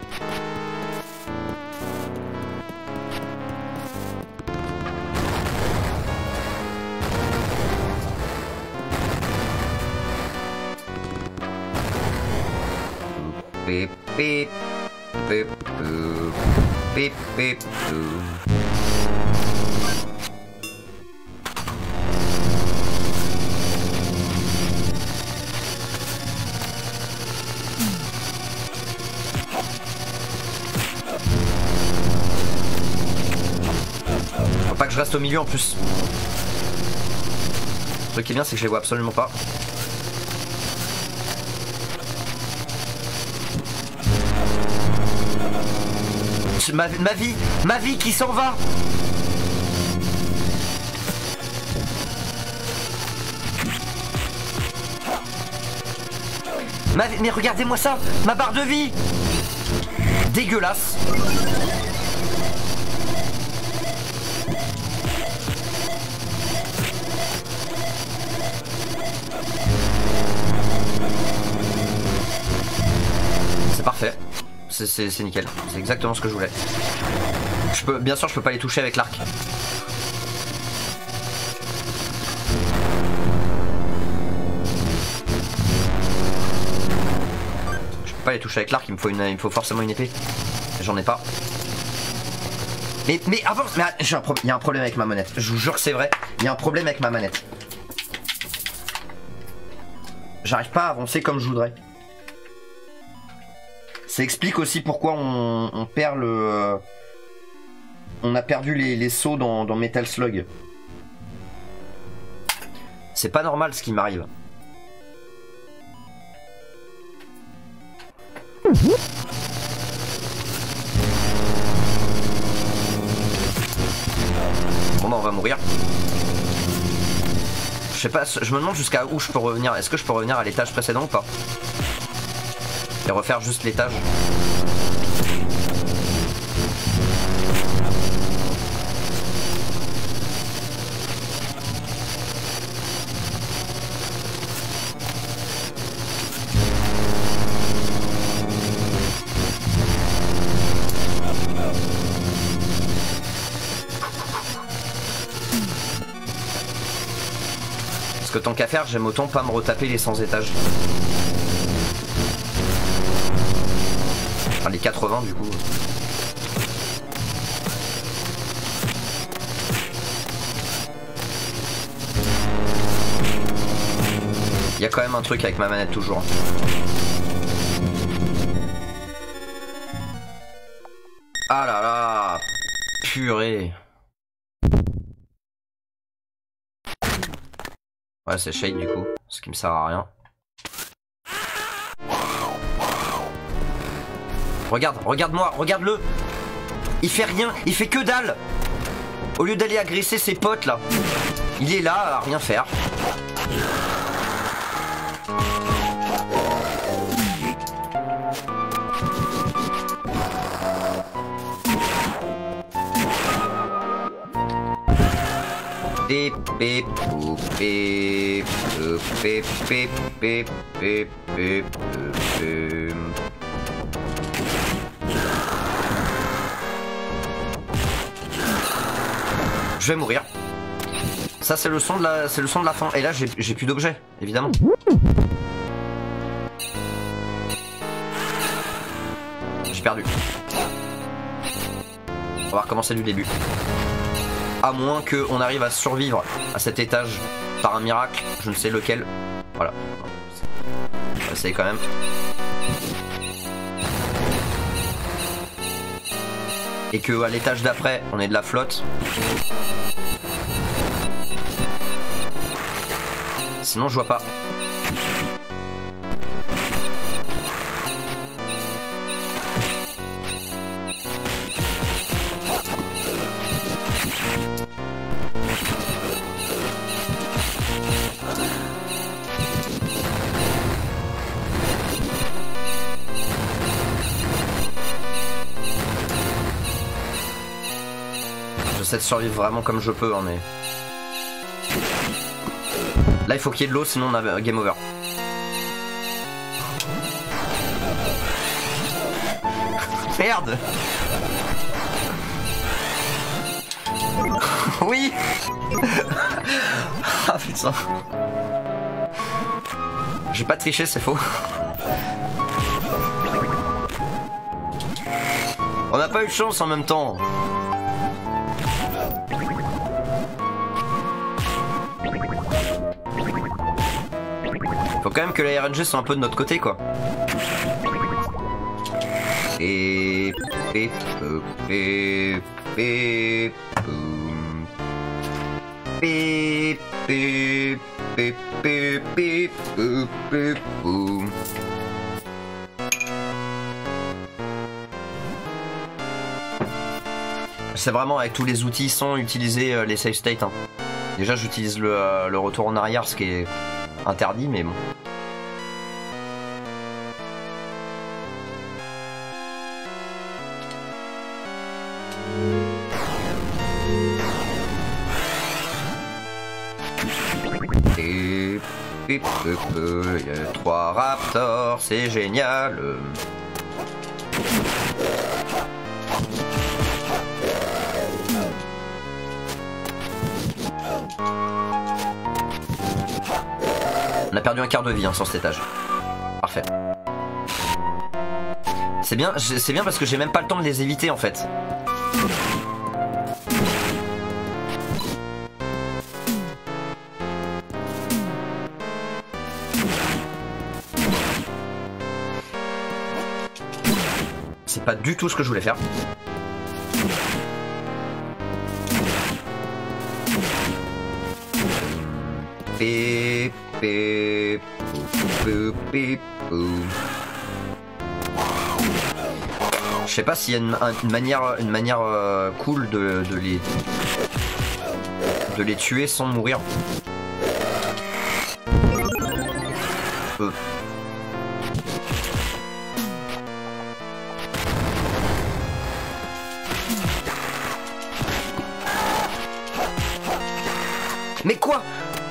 Faut pas que je reste au milieu en plus. Le truc qui est bien, c'est que je les vois absolument pas. Ma vie qui s'en va. Mais regardez-moi ça, ma barre de vie. Dégueulasse. C'est parfait. C'est nickel. C'est exactement ce que je voulais. Bien sûr, je peux pas les toucher avec l'arc. Je peux pas les toucher avec l'arc. Il me faut forcément une épée. J'en ai pas. Mais avance. Mais il y a un problème avec ma manette. Je vous jure que c'est vrai. Il y a un problème avec ma manette. J'arrive pas à avancer comme je voudrais. Ça explique aussi pourquoi on perd le... on a perdu les sauts dans Metal Slug. C'est pas normal ce qui m'arrive. Bon bah on va mourir. Je sais pas, je me demande jusqu'à où je peux revenir. Est-ce que je peux revenir à l'étage précédent ou pas? Et refaire juste l'étage. Parce que tant qu'à faire, j'aime autant pas me retaper les 100 étages. Enfin, les 80 du coup. Il y a quand même un truc avec ma manette toujours. Ah là là, purée. Ouais, c'est shade du coup, ce qui me sert à rien. Regarde-moi, regarde-le. Il fait rien, il fait que dalle. Au lieu d'aller agresser ses potes là, il est là à rien faire. Je vais mourir. Ça c'est le son de la fin. Et là j'ai plus d'objets, évidemment. J'ai perdu. On va recommencer du début. À moins qu'on arrive à survivre à cet étage par un miracle, je ne sais lequel. Voilà. On va essayer quand même. Et que à l'étage d'après, on ait de la flotte. Sinon, je vois pas. J'essaie de survivre vraiment comme je peux, hein, mais... Là, il faut qu'il y ait de l'eau, sinon on a game over. Merde. Oui. Ah putain. J'ai pas triché, c'est faux. On n'a pas eu de chance en même temps. Faut quand même que la RNG soit un peu de notre côté, quoi. Et... C'est vraiment avec tous les outils sans utiliser les save states. Hein. Déjà j'utilise le retour en arrière, ce qui est interdit, mais bon. Et... Il y a 3 raptors, c'est génial. On a perdu un quart de vie hein, sur cet étage. Parfait. C'est bien parce que j'ai même pas le temps de les éviter en fait. C'est pas du tout ce que je voulais faire. Je sais pas s'il y a une manière cool de les tuer sans mourir. Mais quoi?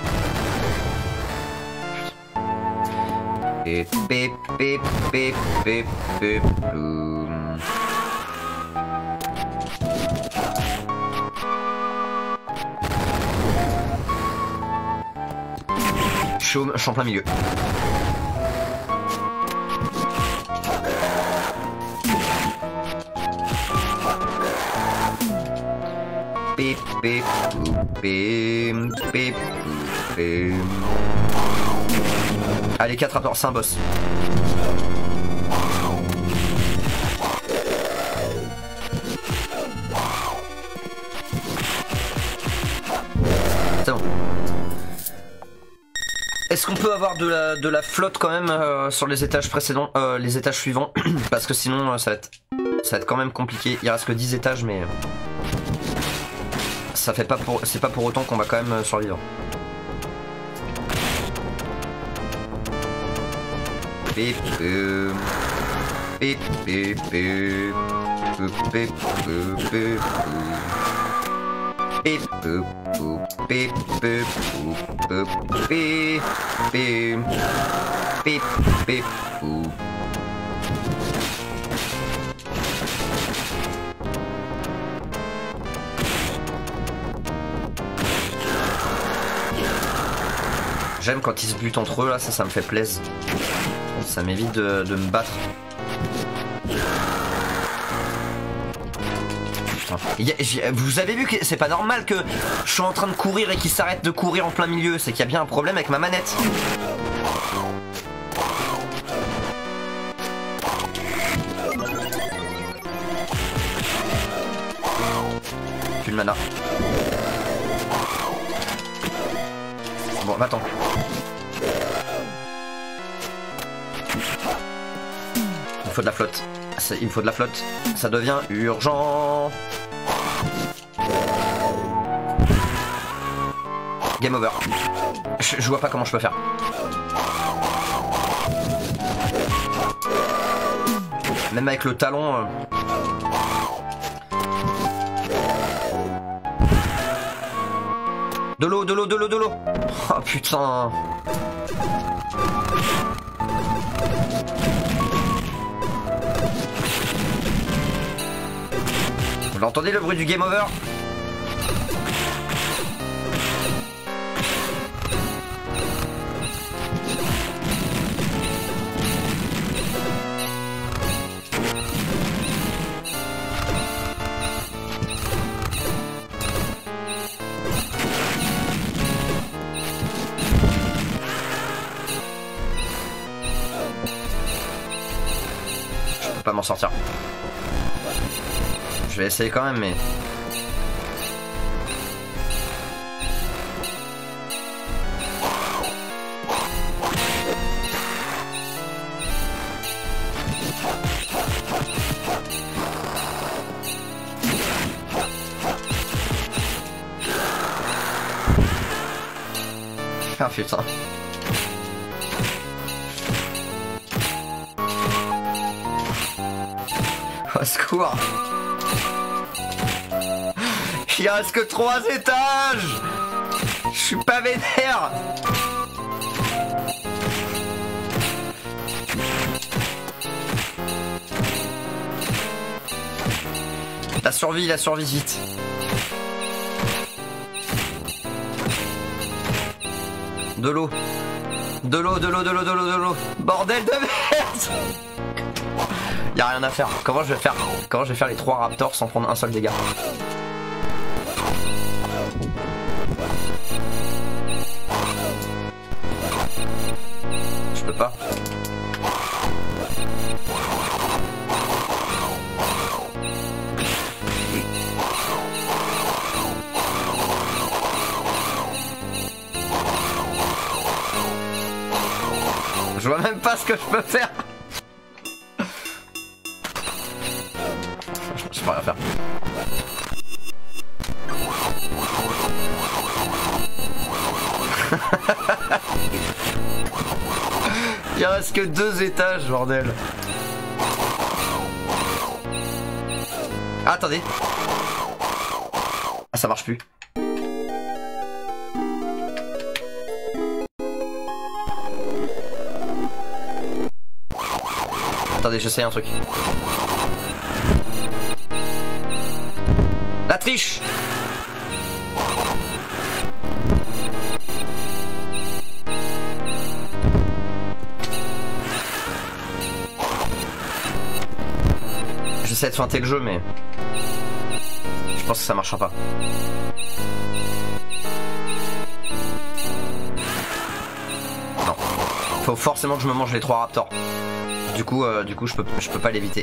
Je suis en plein milieu. Allez, 4 rapports, c'est un boss. C'est bon. Est-ce qu'on peut avoir de la flotte quand même sur les étages précédents, les étages suivants? Parce que sinon ça va être quand même compliqué. Il reste que 10 étages mais ça fait pas c'est pas pour autant qu'on va quand même survivre. J'aime quand ils se butent entre eux là, ça me fait plaisir. Ça m'évite de me battre. Putain. Vous avez vu que c'est pas normal que je suis en train de courir et qu'il s'arrête de courir en plein milieu. C'est qu'il y a bien un problème avec ma manette. Plus de mana. Bon, va-t'en. Il faut de la flotte. Il me faut de la flotte. Ça devient urgent. Game over. Je vois pas comment je peux faire. Même avec le talon. De l'eau, de l'eau, de l'eau, de l'eau. Oh putain. Vous l'entendez le bruit du game over? Je peux pas m'en sortir. Je vais essayer quand même, mais... Ah putain. Au secours. Il reste que 3 étages. Je suis pas vénère. La survie vite. De l'eau. De l'eau. Bordel de merde. Y'a rien à faire. Comment je vais faire les 3 raptors sans prendre un seul dégât? Je peux pas. Je vois même pas ce que je peux faire. Je peux rien faire. Il reste que 2 étages, bordel. Ah, attendez. Ah, ça marche plus. Attendez, j'essaye un truc. La triche! J'essaie de feinter le jeu, mais je pense que ça marchera pas. Non. Faut forcément que je me mange les 3 raptors. Du coup, je peux pas l'éviter.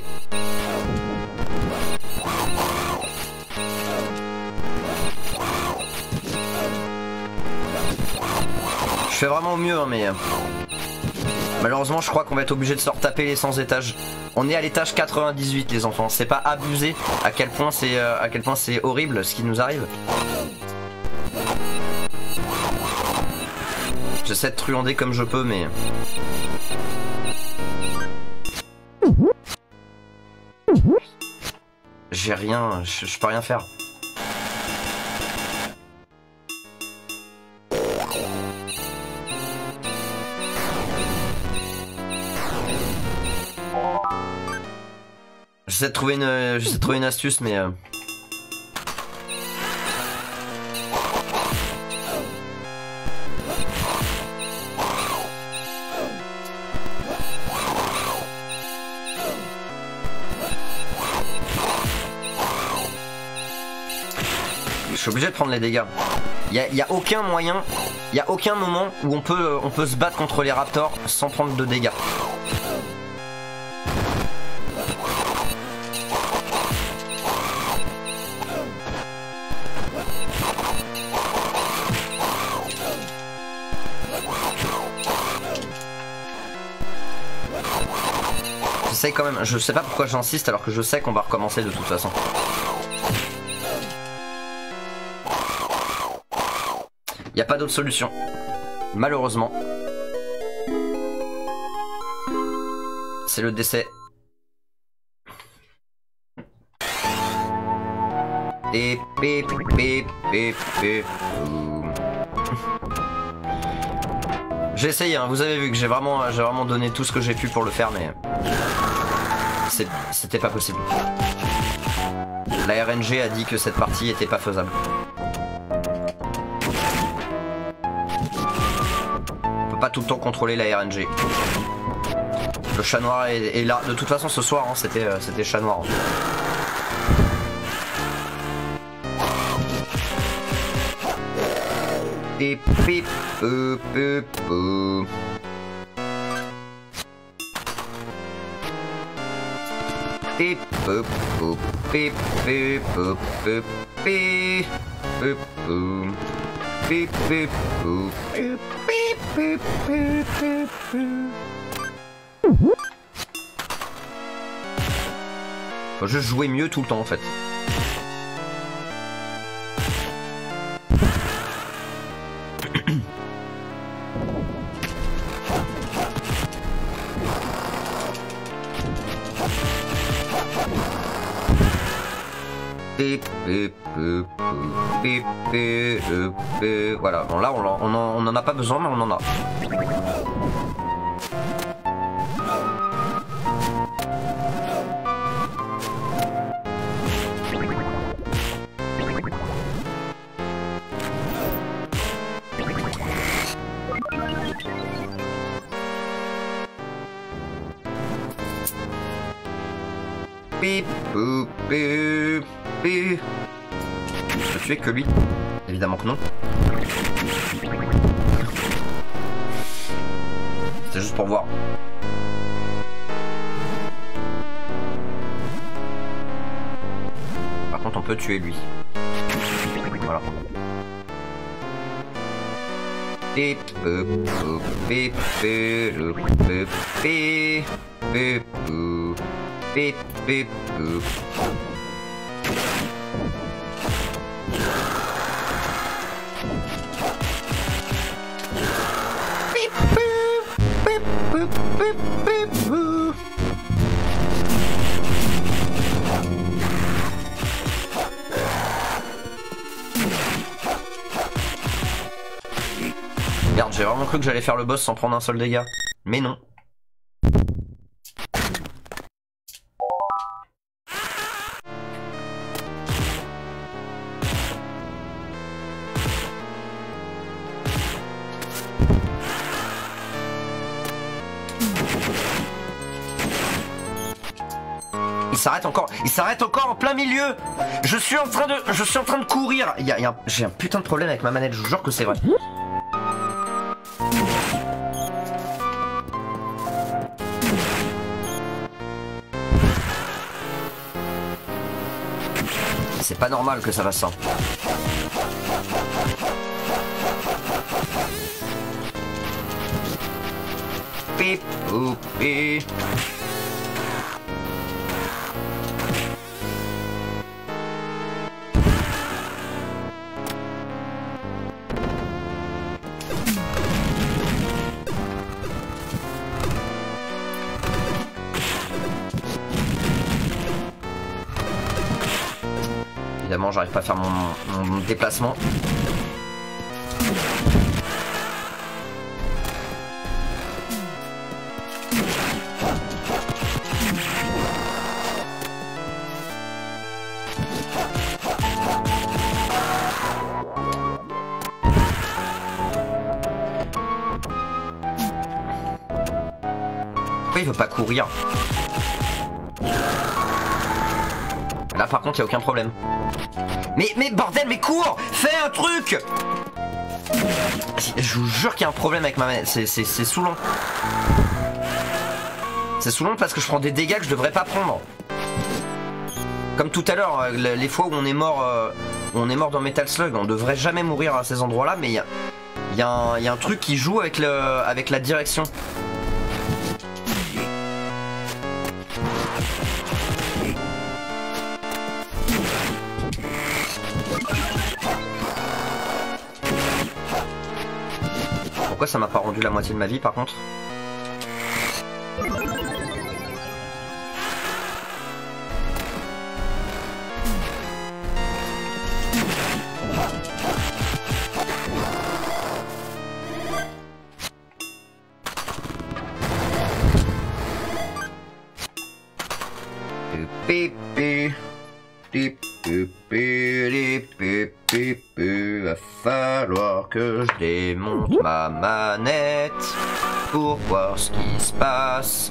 Je fais vraiment au mieux, hein, mais malheureusement, je crois qu'on va être obligé de se retaper les 100 étages. On est à l'étage 98, les enfants. C'est pas abusé à quel point c'est horrible ce qui nous arrive. J'essaie de truander comme je peux, mais j'ai rien, je peux rien faire. J'essaie de trouver une astuce, mais je suis obligé de prendre les dégâts. Il y a aucun moyen, il y a aucun moment où on peut se battre contre les raptors sans prendre de dégâts. J'essaye quand même, je sais pas pourquoi j'insiste alors que je sais qu'on va recommencer de toute façon. Y a pas d'autre solution, malheureusement. C'est le décès. Et j'ai essayé, hein. Vous avez vu que j'ai vraiment donné tout ce que j'ai pu pour le faire, mais c'était pas possible. La RNG a dit que cette partie était pas faisable. On peut pas tout le temps contrôler la RNG. Le chat noir est là. De toute façon, ce soir, hein, c'était chat noir. Hein. Et pip, faut juste jouer mieux tout le temps en fait. Voilà, bon là on en a pas besoin mais on en a. Je peux tuer que lui? Évidemment que non. C'est juste pour voir. Par contre on peut tuer lui. Voilà. Merde, j'ai vraiment cru que j'allais faire le boss sans prendre un seul dégât. Mais non. Il s'arrête encore en plein milieu. Je suis en train de courir. J'ai un putain de problème avec ma manette, je vous jure que c'est vrai. C'est pas normal que ça va ça. Pip ou pip. Évidemment, j'arrive pas à faire mon déplacement. Pourquoi il veut pas courir? Là par contre il n'y a aucun problème. Mais bordel, mais cours! Fais un truc! Je vous jure qu'il y a un problème avec ma manette, c'est saoulant. C'est saoulant parce que je prends des dégâts que je devrais pas prendre. Comme tout à l'heure, les fois où on est mort dans Metal Slug, on devrait jamais mourir à ces endroits-là, mais il y a un truc qui joue avec la direction. Pourquoi ça m'a pas rendu la moitié de ma vie par contre? Va falloir que je démonte ma manette pour voir ce qui se passe.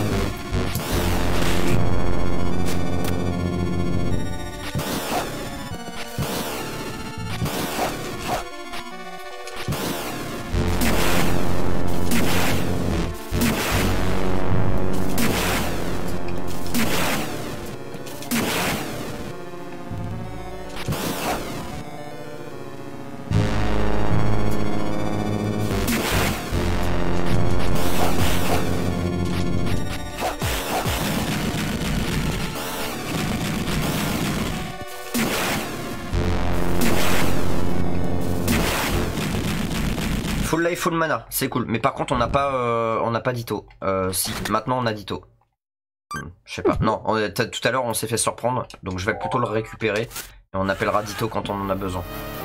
Full life, full mana, c'est cool. Mais par contre, on n'a pas d'Ito. Si, maintenant on a d'Ito. Je sais pas. Non, tout à l'heure on s'est fait surprendre, donc je vais plutôt le récupérer. Et on appellera Ditto quand on en a besoin.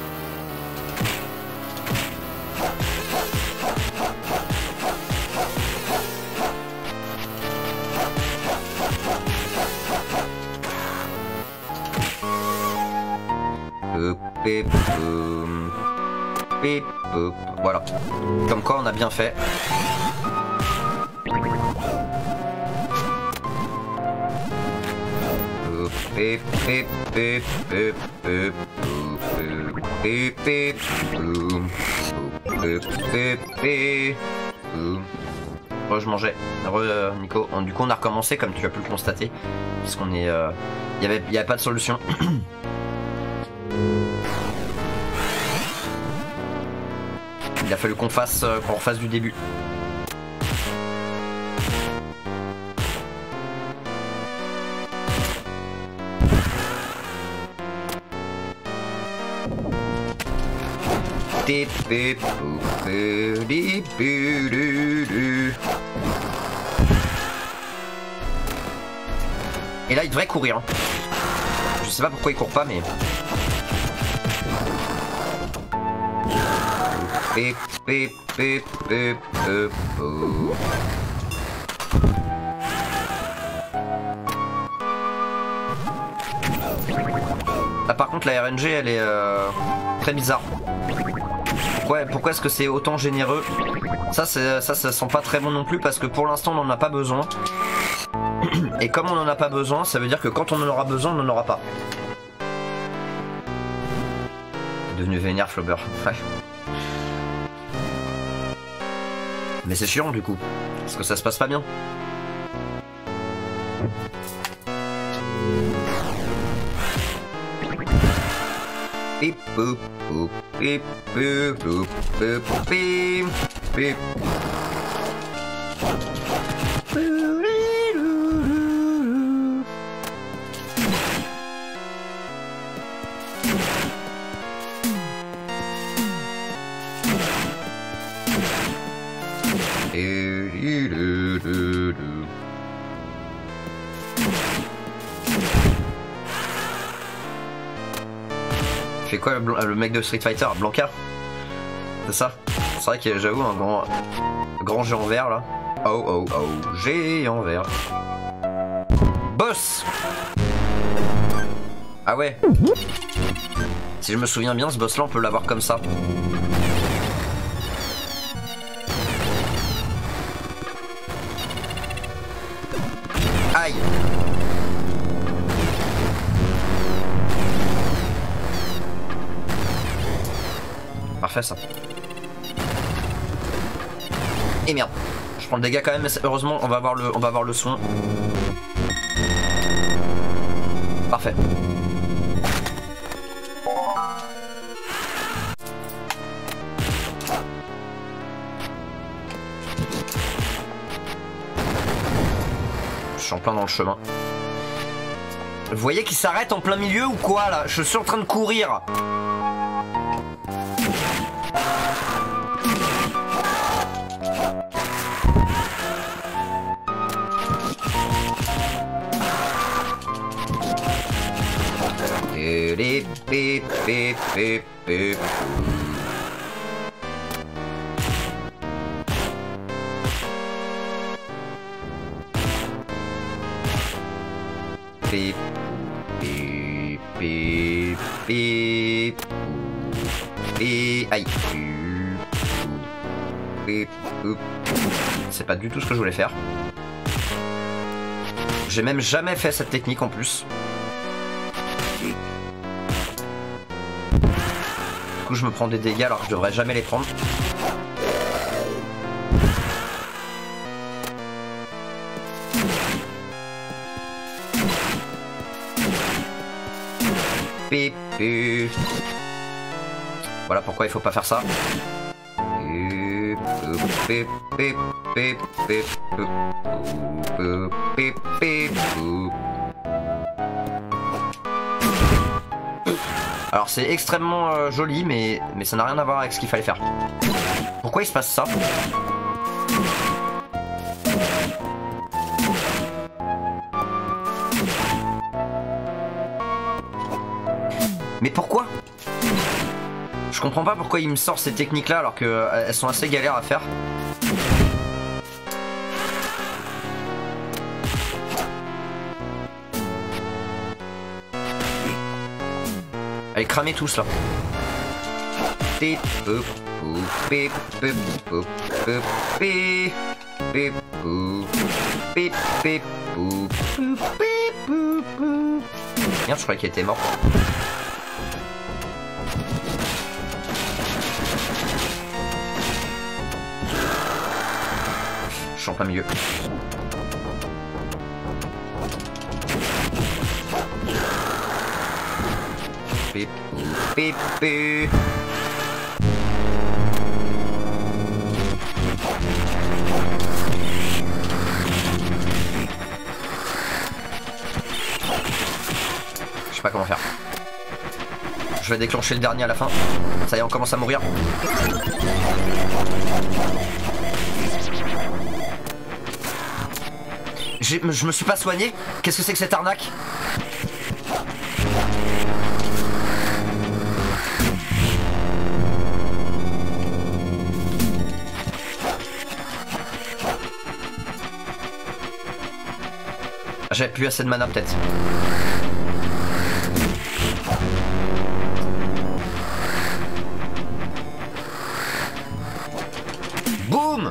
Voilà. Comme quoi on a bien fait. Je mangeais. Nico. Du coup on a recommencé comme tu as pu le constater. Parce qu'on est... Il y avait pas de solution. Il a fallu qu'on refasse du début. Et là il devrait courir. Je sais pas pourquoi il court pas mais... Ah, par contre la RNG elle est très bizarre. Pourquoi est-ce que c'est autant généreux? Ça sent pas très bon non plus parce que pour l'instant on n'en a pas besoin. Et comme on n'en a pas besoin, ça veut dire que quand on en aura besoin, on n'en aura pas. Devenu vénère Flobber. Ouais. Mais c'est chiant du coup, parce que ça se passe pas bien. Fait quoi le mec de Street Fighter? Blanca? C'est ça? C'est vrai que j'avoue un grand géant vert là. Oh, géant vert. Boss! Ah ouais. Si je me souviens bien, ce boss là on peut l'avoir comme ça. Aïe! Parfait ça. Et merde. Je prends le dégât quand même, mais heureusement on va avoir le soin. Parfait. Je suis en plein dans le chemin. Vous voyez qu'il s'arrête en plein milieu ou quoi là? Je suis en train de courir. Aïe. C'est pas du tout ce que je voulais faire. J'ai même jamais fait cette technique en plus. Du coup je me prends des dégâts alors que je devrais jamais les prendre. Voilà pourquoi il faut pas faire ça. Alors c'est extrêmement joli mais ça n'a rien à voir avec ce qu'il fallait faire. Pourquoi il se passe ça? Mais pourquoi? Je comprends pas pourquoi il me sort ces techniques là alors qu'elles sont assez galères à faire. Allez, cramez tous là. Merde, je croyais qu'il était mort. Je suis en plein milieu. Pépé. Je sais pas comment faire. Je vais déclencher le dernier à la fin. Ça y est, on commence à mourir. Je me suis pas soigné. Qu'est-ce que c'est que cette arnaque? J'avais plus assez de mana peut-être. Boum!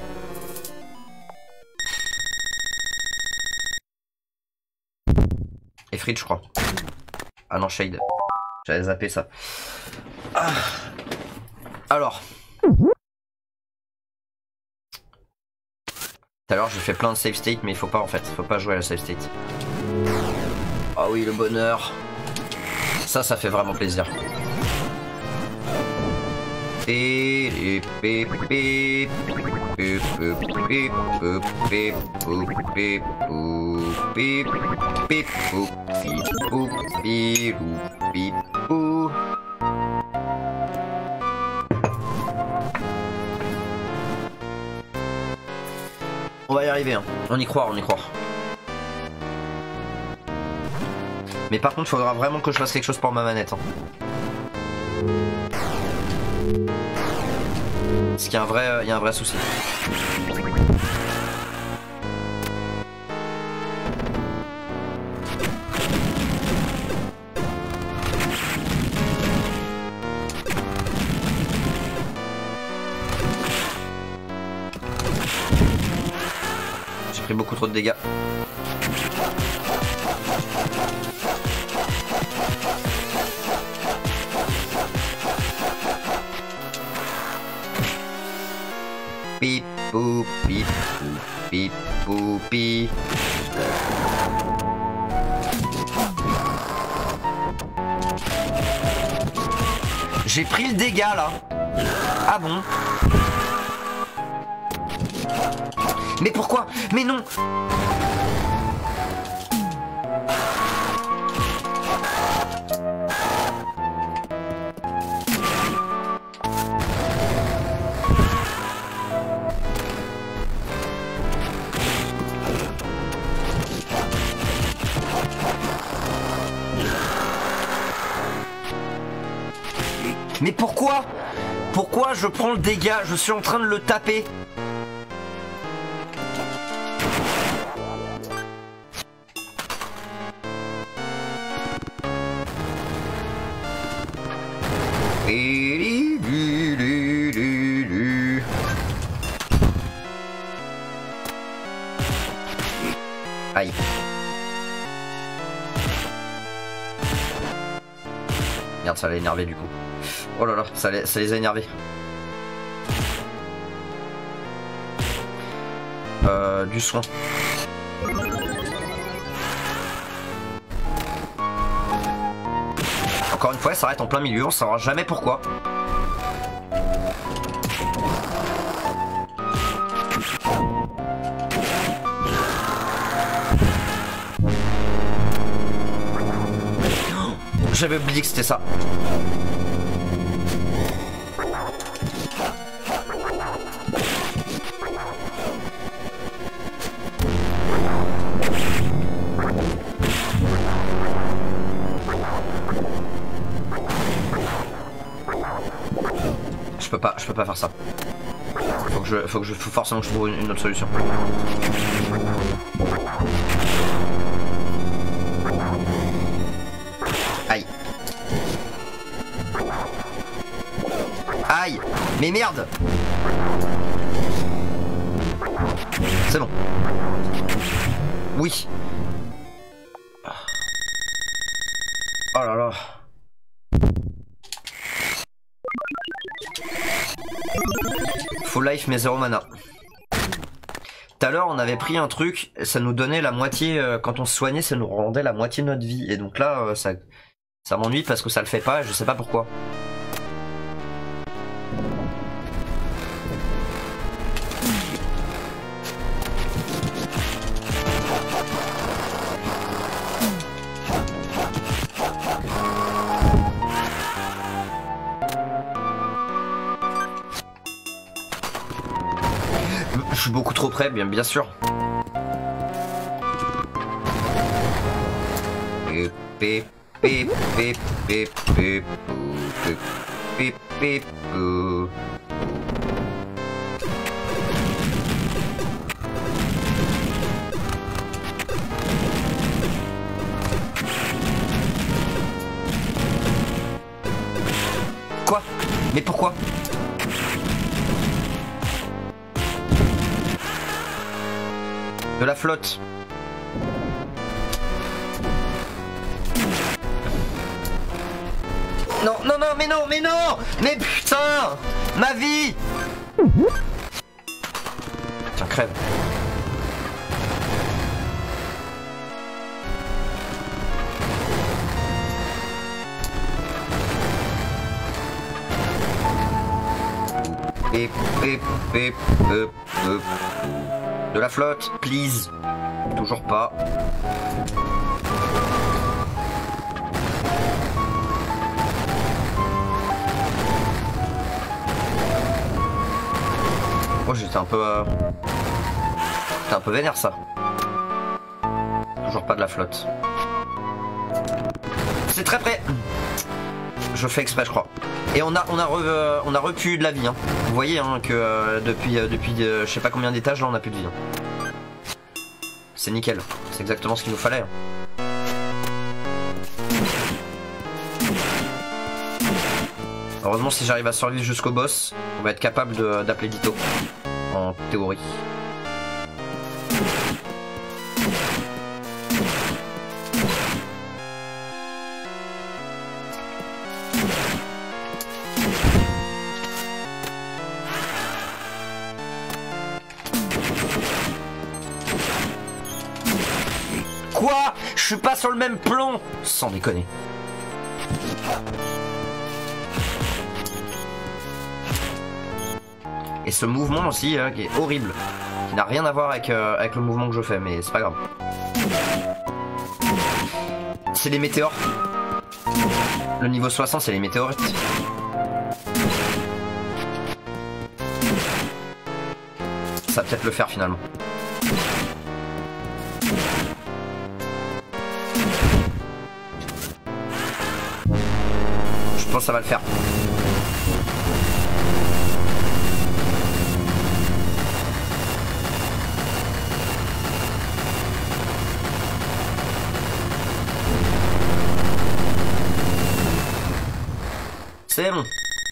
Et Fritz, je crois. Ah non, Shade. J'avais zappé ça. Ah. Alors. Tout à l'heure j'ai fait plein de save state mais il faut pas en fait, faut pas jouer à la save state. Ah oui, le bonheur. Ça fait vraiment plaisir. On va y arriver, hein. On y croit, on y croit. Mais par contre, il faudra vraiment que je fasse quelque chose pour ma manette. Hein. Parce qu'il y a un vrai souci. J'ai pris beaucoup trop de dégâts. Pip pou pip pou pip pou pip. J'ai pris le dégât là. Ah bon? Mais pourquoi? Mais non! Mais pourquoi? Pourquoi je prends le dégât? Je suis en train de le taper. Aïe. Merde, ça l'a énervé du coup. Oh là là, ça les a énervés. Du soin. Encore une fois, elle s'arrête en plein milieu, on saura jamais pourquoi. J'avais oublié que c'était ça. pas faire ça. Faut forcément que je trouve une autre solution. Aïe. Aïe. Mais merde. C'est bon. Oui. Oh là là. Full life mais 0 mana. Tout à l'heure on avait pris un truc, ça nous donnait la moitié, quand on se soignait ça nous rendait la moitié de notre vie. Et donc là ça m'ennuie parce que ça le fait pas et je sais pas pourquoi. Je suis beaucoup trop près, bien sûr. Quoi? Mais pourquoi? De la flotte. Non, non, non, mais non, mais non! Mais putain! Ma vie! Tiens, crève. De la flotte, please. Toujours pas. Oh, j'étais un peu... J'étais un peu vénère, ça. Toujours pas de la flotte. C'est très près. Je fais exprès, je crois. Et on a repu de la vie. Hein. Vous voyez hein, que depuis je sais pas combien d'étages, là, on a plus de vie. Hein. C'est nickel. C'est exactement ce qu'il nous fallait. Hein. Heureusement, si j'arrive à survivre jusqu'au boss, on va être capable d'appeler Ditto. En théorie. Quoi? Je suis pas sur le même plomb? Sans déconner. Et ce mouvement aussi, qui est horrible. Qui n'a rien à voir avec le mouvement que je fais, mais c'est pas grave. C'est les météores. Le niveau 60, c'est les météorites. Ça va peut-être le faire finalement. Je pense que ça va le faire. C'est bon.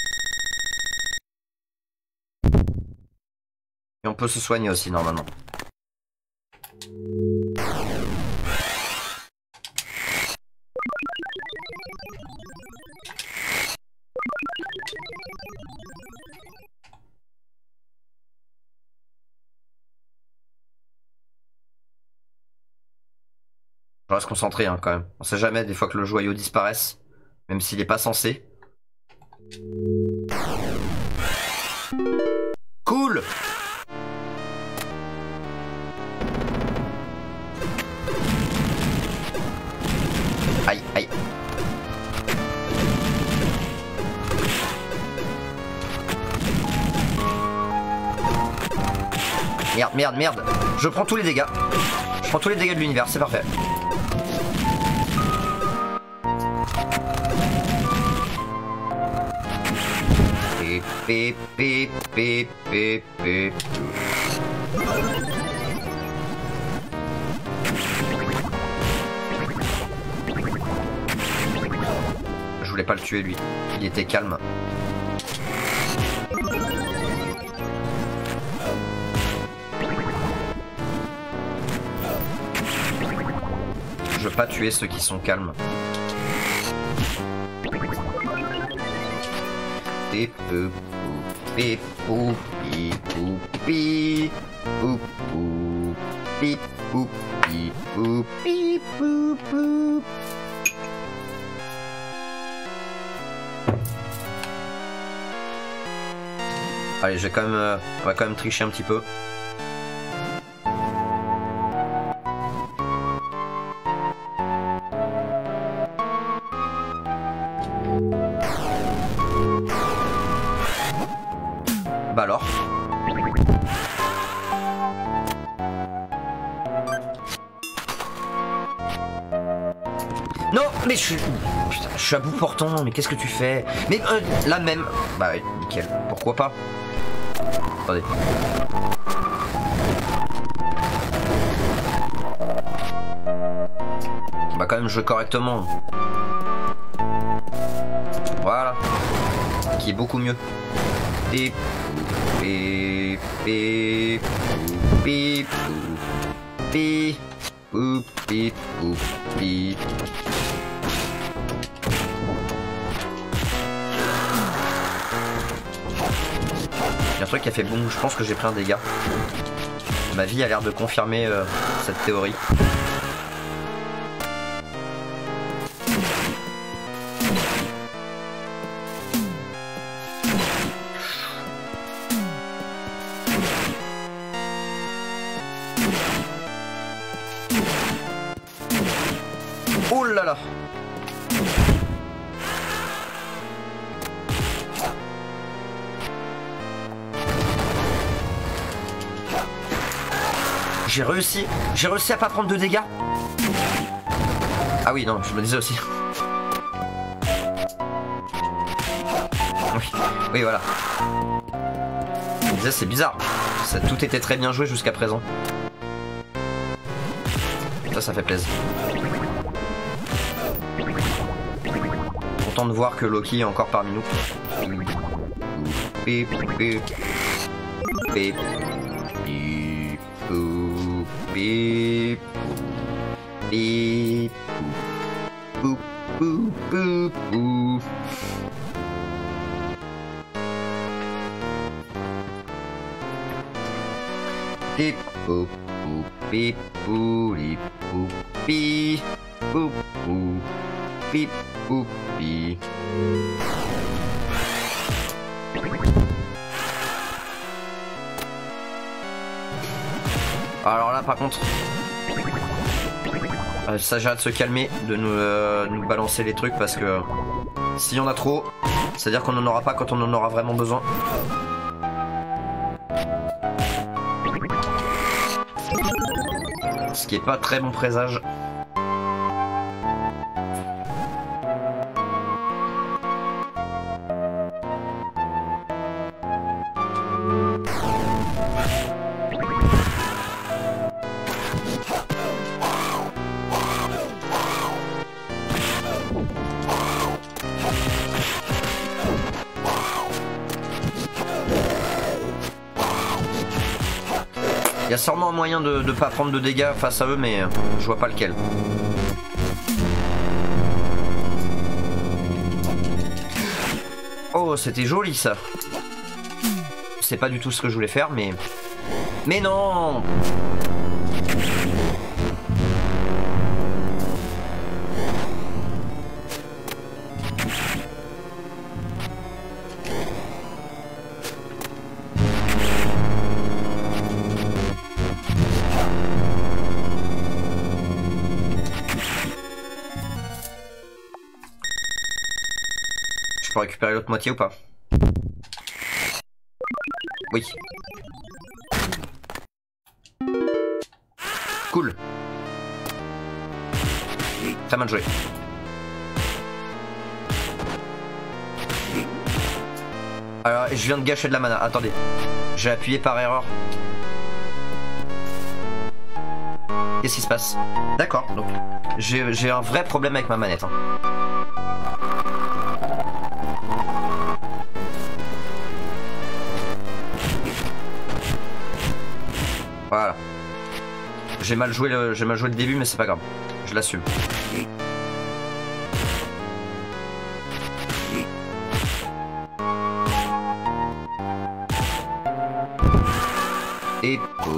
Et on peut se soigner aussi normalement. Je reste concentré hein, quand même. On sait jamais des fois que le joyau disparaisse, même s'il n'est pas censé. Cool. Aïe, aïe. Merde, merde, merde. Je prends tous les dégâts. Je prends tous les dégâts de l'univers, c'est parfait. Et P, P, P, P, P. Je voulais pas le tuer lui, il était calme. Je veux pas tuer ceux qui sont calmes. Allez, j'ai quand même, on va quand même tricher un petit peu. Bah alors. Non, mais je suis... Putain, je suis à bout portant, mais qu'est-ce que tu fais? Mais la même... Bah oui, nickel, pourquoi pas? Attendez. Bah quand même jouer correctement. Voilà. Qui est beaucoup mieux. Et... J'ai un truc qui a fait boum, je pense que j'ai pris un dégât. Ma vie a l'air de confirmer cette théorie. Oh là là! J'ai réussi à pas prendre de dégâts. Ah oui, non, je me disais aussi. Oui, voilà. Je me disais, c'est bizarre. Tout était très bien joué jusqu'à présent. Ça fait plaisir. Content de voir que Loki est encore parmi nous. Bip, bip, bip, bip, bip, bip, boop, boop, boop, boop. Bip, boop, boop, bip, boop, bip, boop, bip, boop, boop, bip, boop, bip. Alors là par contre, ça j'ai hâte de se calmer, de nous balancer les trucs parce que s'il y en a trop, c'est-à-dire qu'on n'en aura pas quand on en aura vraiment besoin. Ce qui est pas très bon présage. Il y a sûrement un moyen de ne pas prendre de dégâts face à eux, mais je vois pas lequel. Oh, c'était joli ça. C'est pas du tout ce que je voulais faire, mais... Mais non! Je peux récupérer l'autre moitié ou pas? Oui. Cool. Très mal joué. Alors, je viens de gâcher de la mana. Attendez. J'ai appuyé par erreur. Qu'est-ce qui se passe? D'accord, donc j'ai un vrai problème avec ma manette. Hein. Voilà. J'ai mal joué le début, mais c'est pas grave. Je l'assume. Et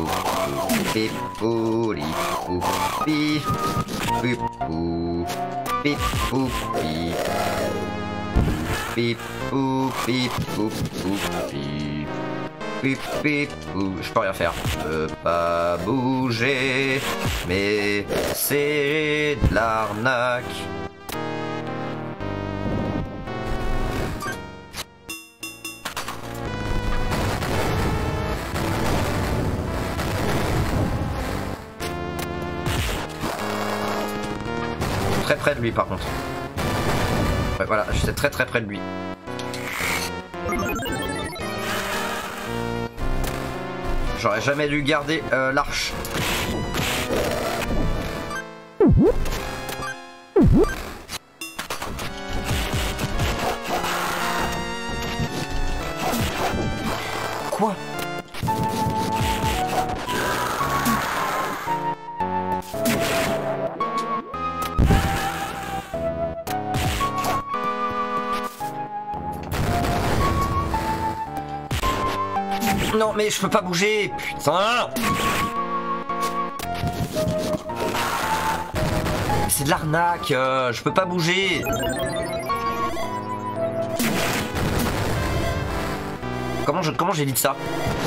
je peux rien faire. Je peux pas bouger, mais c'est de l'arnaque. Très près de lui par contre. Ouais, voilà, j'étais très près de lui. J'aurais jamais dû garder l'arche. Quoi? Non mais je peux pas bouger, putain. C'est de l'arnaque, je peux pas bouger. Comment j'évite ça?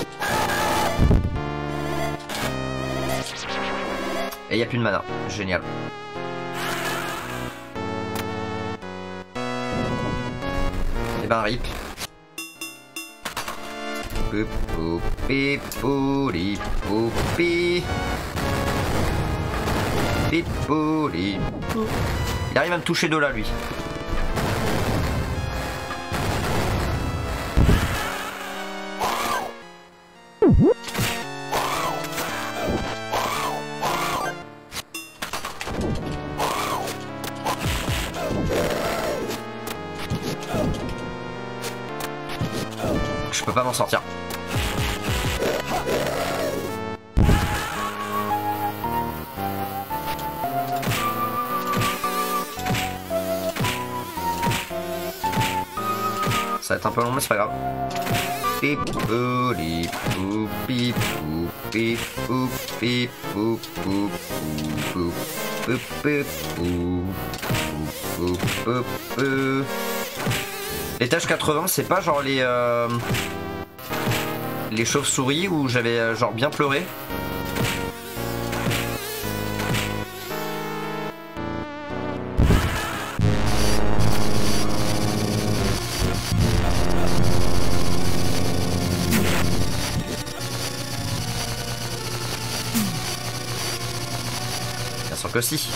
Et il y a plus de mana, génial. Et ben rip. Il arrive à me toucher de là, lui. Je peux pas m'en sortir. Ça va être un peu long mais c'est pas grave. L'étage 80 c'est pas genre les chauves-souris où j'avais genre bien pleuré. Bien sûr que si.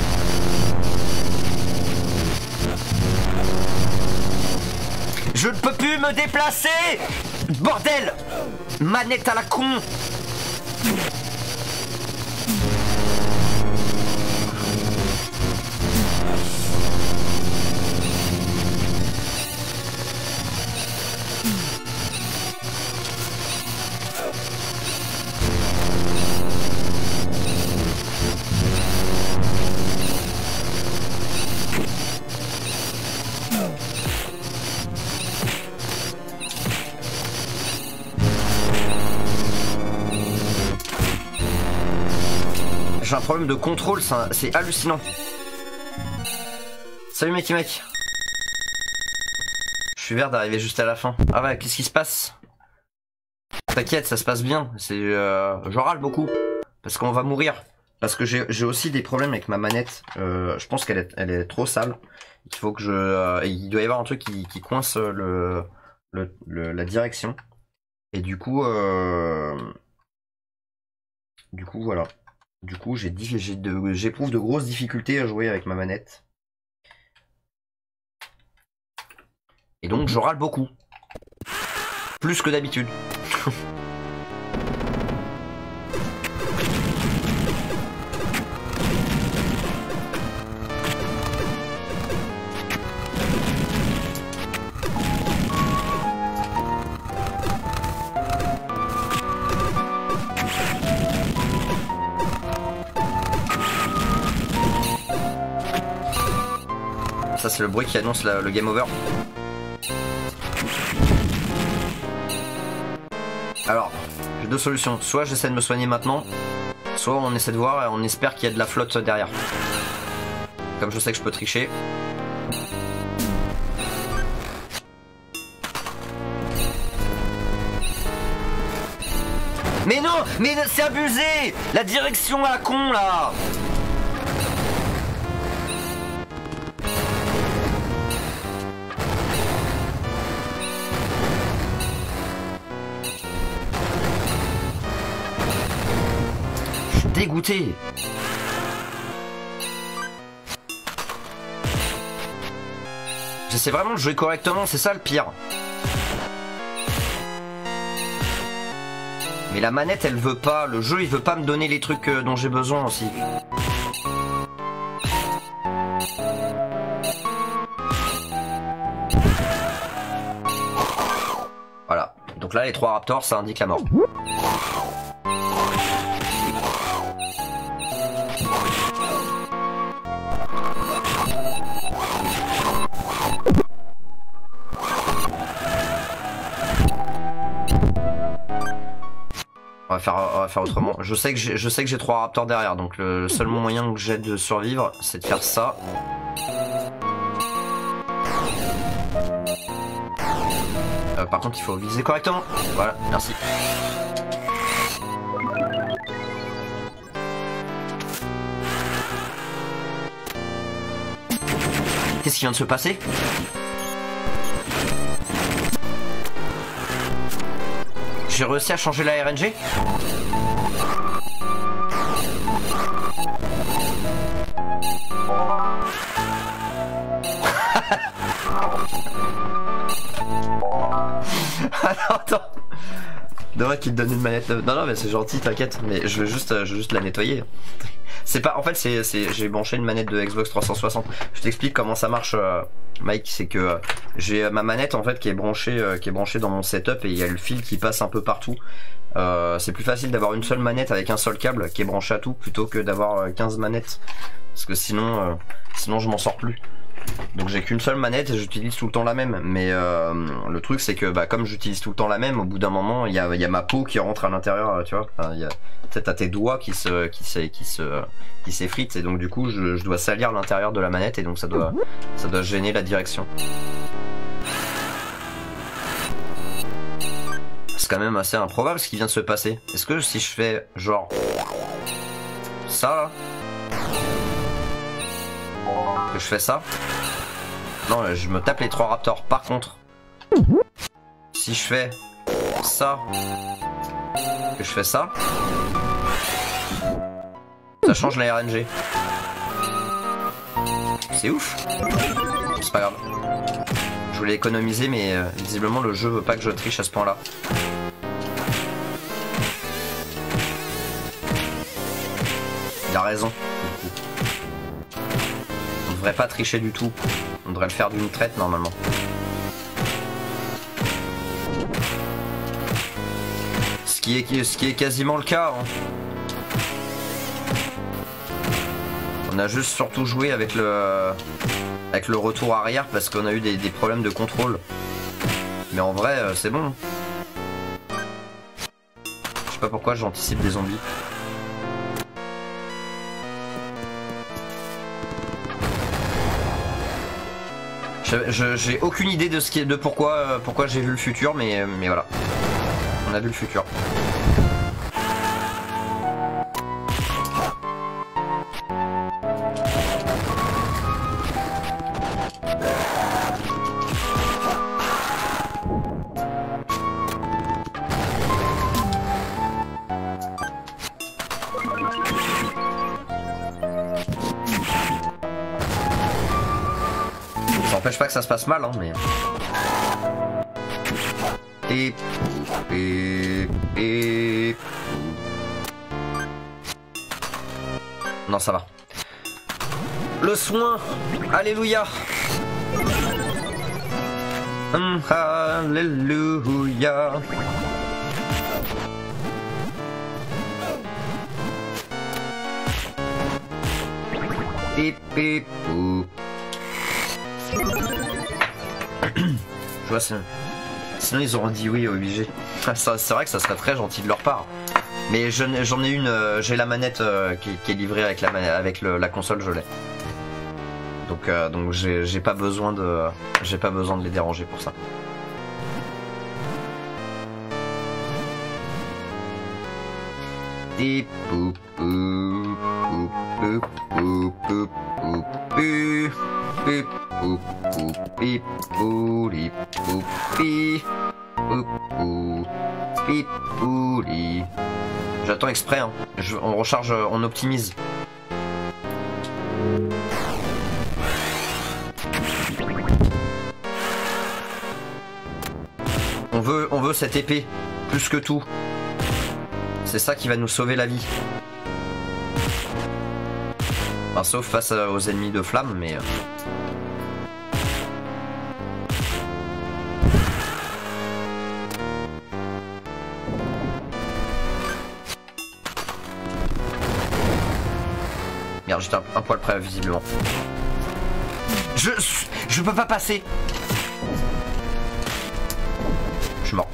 Je ne peux plus me déplacer! Bordel! Manette à la con! J'ai un problème de contrôle, c'est hallucinant. Salut mec. Je suis vert d'arriver juste à la fin. Ah ouais, qu'est-ce qui se passe? T'inquiète, ça se passe bien. Je râle beaucoup. Parce qu'on va mourir. Parce que j'ai aussi des problèmes avec ma manette. Je pense qu'elle est trop sale. Il faut que il doit y avoir un truc qui coince la direction. Et du coup voilà. Du coup, j'éprouve de grosses difficultés à jouer avec ma manette. Et donc, je râle beaucoup. Plus que d'habitude. Ça c'est le bruit qui annonce le game over. Alors, j'ai deux solutions. Soit j'essaie de me soigner maintenant, soit on essaie de voir et on espère qu'il y a de la flotte derrière. Comme je sais que je peux tricher. Mais non, mais c'est abusé. La direction à la con là. Dégoûté. J'essaie vraiment de jouer correctement, c'est ça le pire. Mais la manette elle veut pas, le jeu il veut pas me donner les trucs dont j'ai besoin aussi. Voilà, donc là les 3 raptors ça indique la mort. On va faire autrement. Je sais que j'ai 3 raptors derrière, donc le seul moyen que j'ai de survivre, c'est de faire ça. Par contre, il faut viser correctement. Voilà, merci. Qu'est-ce qui vient de se passer ? J'ai réussi à changer la RNG. Attends. Dommage qu'il te donne une manette. Non mais c'est gentil, t'inquiète. Mais je veux juste la nettoyer. C'est pas, en fait j'ai branché une manette de Xbox 360. Je t'explique comment ça marche, Mike. C'est que j'ai ma manette en fait qui est branchée dans mon setup et il y a le fil qui passe un peu partout. C'est plus facile d'avoir une seule manette avec un seul câble qui est branché à tout plutôt que d'avoir 15 manettes. Parce que sinon je m'en sors plus. Donc j'ai qu'une seule manette et j'utilise tout le temps la même. Mais le truc c'est que comme j'utilise tout le temps la même, au bout d'un moment il y a ma peau qui rentre à l'intérieur, tu vois. Enfin, peut-être t'as tes doigts qui s'effritent et donc du coup je dois salir l'intérieur de la manette et donc ça doit gêner la direction. C'est quand même assez improbable ce qui vient de se passer. Est-ce que si je fais genre ça là, que je fais ça, non je me tape les 3 raptors. Par contre si je fais ça, que je fais ça, ça change la RNG. C'est ouf. C'est pas grave. Je voulais économiser mais visiblement le jeu veut pas que je triche à ce point là. Il a raison. On devrait pas tricher du tout. On devrait le faire d'une traite normalement. Ce qui est quasiment le cas. Hein. On a juste surtout joué avec le retour arrière parce qu'on a eu des problèmes de contrôle. Mais en vrai, c'est bon. Je sais pas pourquoi j'anticipe des zombies. J'ai aucune idée de pourquoi j'ai vu le futur, mais voilà. On a vu le futur. Ça n'empêche pas que ça se passe mal, hein, mais... Et... Et... Non, ça va. Le soin. Alléluia. Alléluia. Je vois ça. Sinon ils auront dit oui obligé. C'est vrai que ça serait très gentil de leur part. Mais j'en ai une, j'ai la manette qui est livrée avec la console, je l'ai. Donc j'ai pas besoin de les déranger pour ça. Et pou pou pou pou pou pou pou pou pou pou pou pou pou. J'attends exprès, hein. On recharge, on optimise. On veut cette épée, plus que tout. C'est ça qui va nous sauver la vie. Enfin, sauf face aux ennemis de flamme, mais... Merde, j'étais un poil près, visiblement. Je peux pas passer. Je suis mort.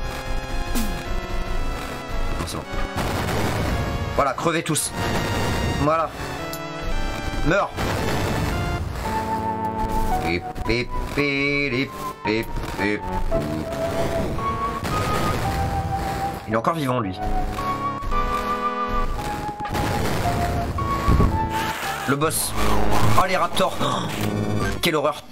Non, c'est bon. Voilà, crevez tous. Voilà. Meurs. Il est encore vivant, lui. Le boss. Oh, les raptors. Oh, quelle horreur.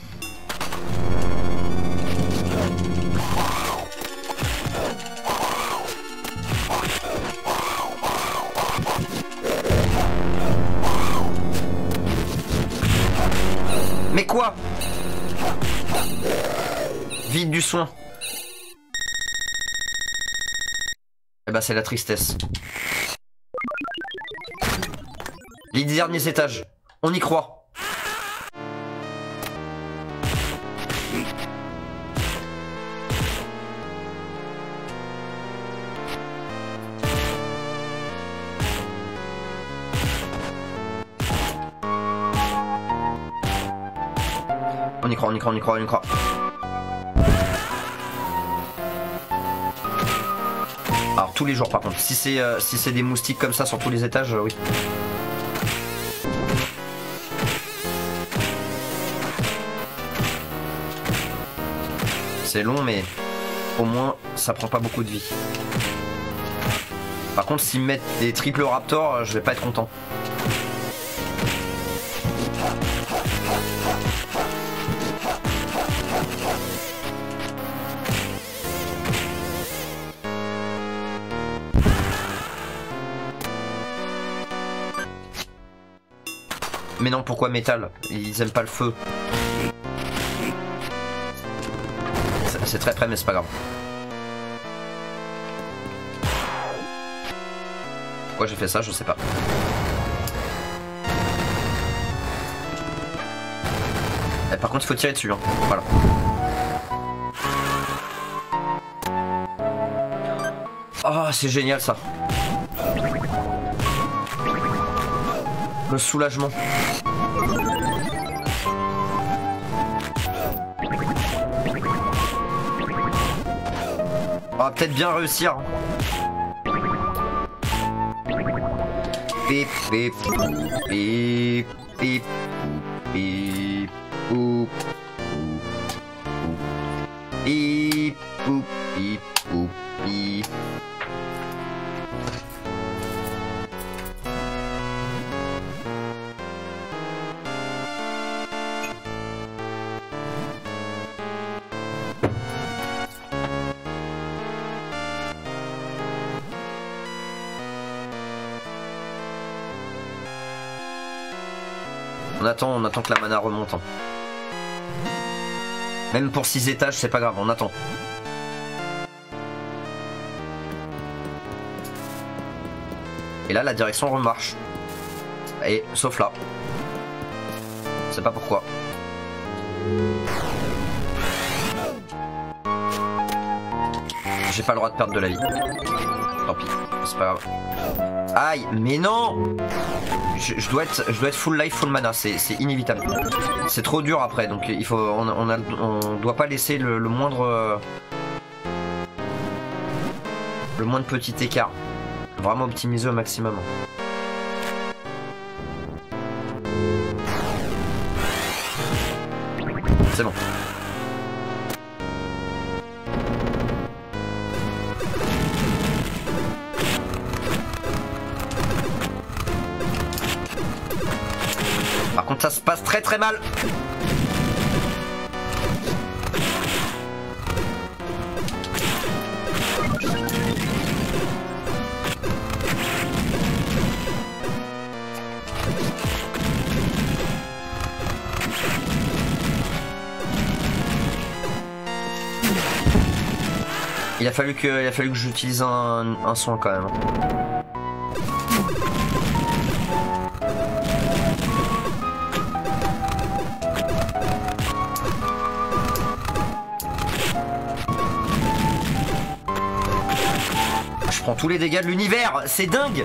Mais quoi? Vide du soin. Eh ben c'est la tristesse. Les derniers étages. On y croit. On y croit, on y croit, on y croit, on y croit. Alors tous les jours par contre. Si c'est des moustiques comme ça sur tous les étages, oui. C'est long mais au moins ça prend pas beaucoup de vie. Par contre s'ils mettent des triple raptors, je vais pas être content. Mais non, pourquoi métal? Ils aiment pas le feu. C'est très près mais c'est pas grave. Pourquoi j'ai fait ça, je sais pas. Et par contre il faut tirer dessus, hein. Voilà. Oh c'est génial ça. Le soulagement. On va peut-être bien réussir. Pip pip pip pip pip pou pip pou pip pou pip. On attend que la mana remonte. Hein. Même pour 6 étages, c'est pas grave, on attend. Et là la direction remarche. Et sauf là. Je sais pas pourquoi. J'ai pas le droit de perdre de la vie. Tant pis, c'est pas grave. Aïe, mais non! Je dois être full life, full mana, c'est inévitable. C'est trop dur après, donc il faut, on doit pas laisser le moindre petit écart. Vraiment optimiser au maximum. C'est bon. Par contre, ça se passe très très mal. Il a fallu que j'utilise un soin quand même. Je prends tous les dégâts de l'univers, c'est dingue!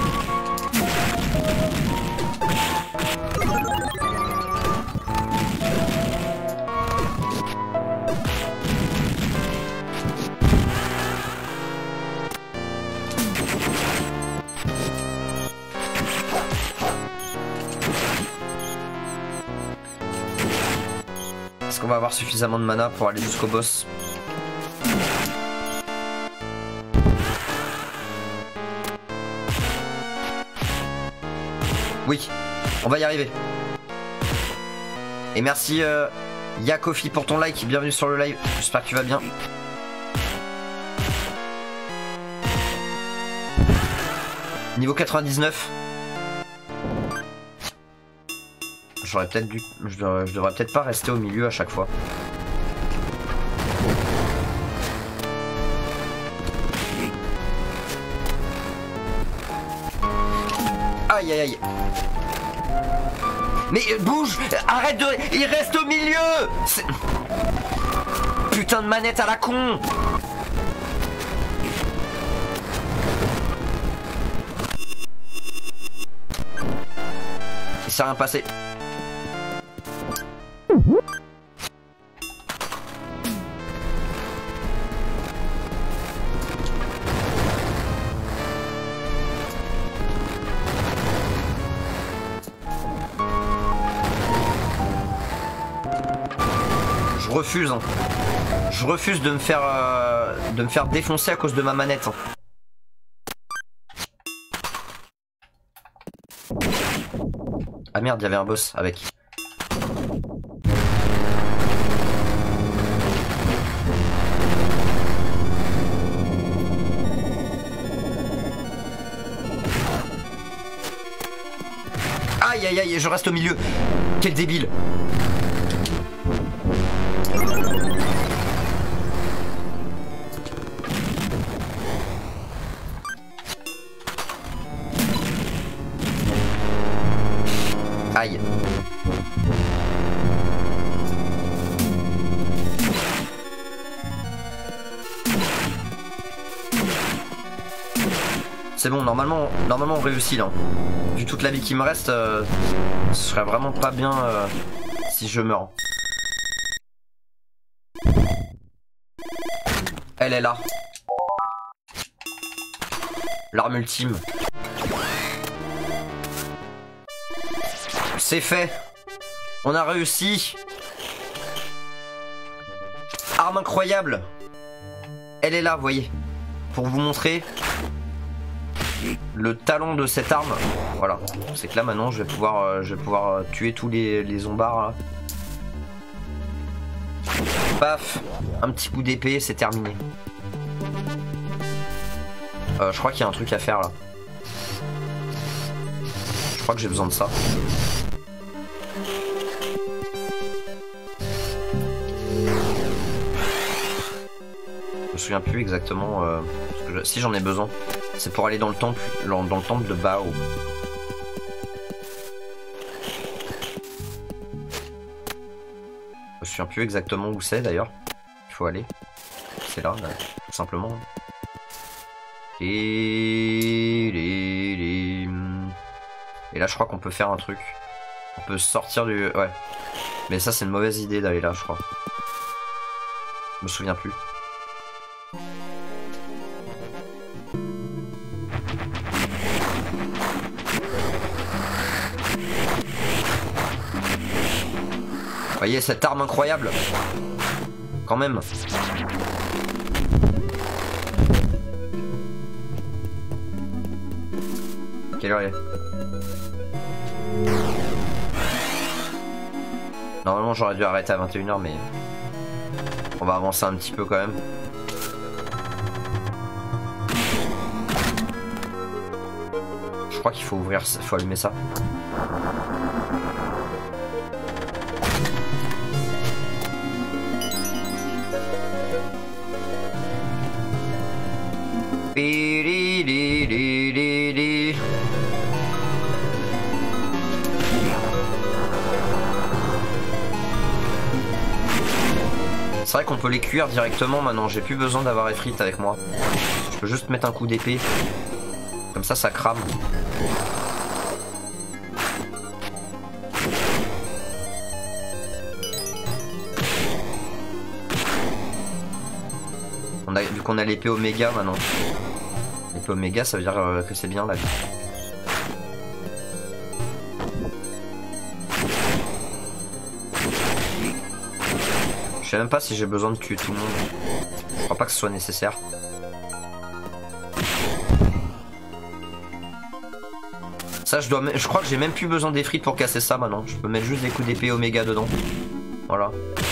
Est-ce qu'on va avoir suffisamment de mana pour aller jusqu'au boss? Oui, on va y arriver. Et merci Yakofi pour ton like, bienvenue sur le live, j'espère que tu vas bien. Niveau 99. J'aurais peut-être dû. Je devrais peut-être pas rester au milieu à chaque fois. Aïe aïe aïe. Mais bouge! Arrête de. Il reste au milieu! Putain de manette à la con! Il s'est rien passé. refuse. Hein. Je refuse de me faire défoncer à cause de ma manette. Hein. Ah merde, il y avait un boss avec. Aïe aïe aïe, je reste au milieu. Quel débile. Aïe. C'est bon, normalement on réussit là. Vu toute la vie qui me reste, ce serait vraiment pas bien si je meurs. Elle est là. L'arme ultime. C'est fait. On a réussi. Arme incroyable. Elle est là, vous voyez. Pour vous montrer le talent de cette arme. Voilà. C'est que là maintenant je vais pouvoir tuer tous les zombards là. Paf. Un petit coup d'épée, c'est terminé. Je crois qu'il y a un truc à faire là. Je crois que j'ai besoin de ça. Je me souviens plus exactement si j'en ai besoin. C'est pour aller dans le temple, dans le temple de Bao. Je me souviens plus exactement où c'est d'ailleurs. Il faut aller. C'est là, tout simplement. Et là, je crois qu'on peut faire un truc. On peut sortir du... Ouais. Mais ça, c'est une mauvaise idée d'aller là, je crois. Je me souviens plus. Voyez cette arme incroyable. Quand même. Quelle heure il est? Normalement j'aurais dû arrêter à 21 h mais on va avancer un petit peu quand même. Je crois qu'il faut ouvrir, il faut allumer ça. C'est vrai qu'on peut les cuire directement maintenant, j'ai plus besoin d'avoir Efrit avec moi. Je peux juste mettre un coup d'épée. Comme ça crame. Vu qu'on a l'épée Oméga maintenant. L'épée Oméga, ça veut dire que c'est bien la vie. Je sais même pas si j'ai besoin de tuer tout le monde. Je crois pas que ce soit nécessaire. Ça, je crois que j'ai même plus besoin d'Efrit pour casser ça maintenant. Je peux mettre juste des coups d'épée Oméga dedans. Voilà.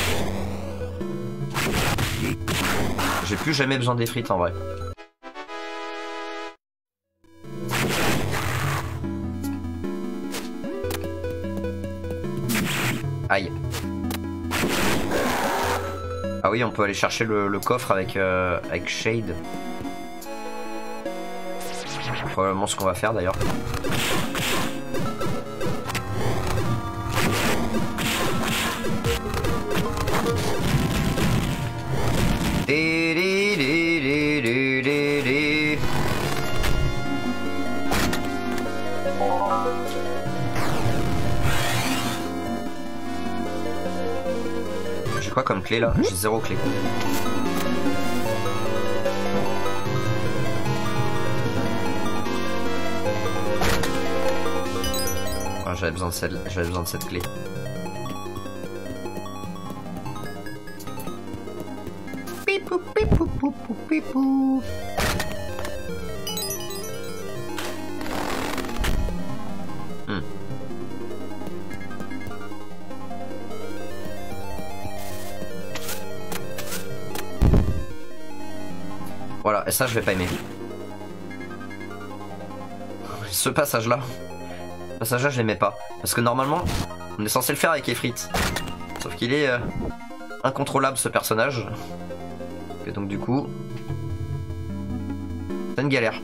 J'ai plus jamais besoin d'Efrit en vrai. Aïe. Ah oui, on peut aller chercher le coffre avec Shade. Probablement ce qu'on va faire d'ailleurs. J'ai quoi comme clé là? J'ai 0 clé. Ah, j'avais besoin de cette clé. Pipou, pipou, pipou, pipou. Voilà, et ça je vais pas aimer. Ce passage-là, je l'aimais pas. Parce que normalement, on est censé le faire avec Efrit. Sauf qu'il est incontrôlable ce personnage. Et donc du coup, c'est une galère.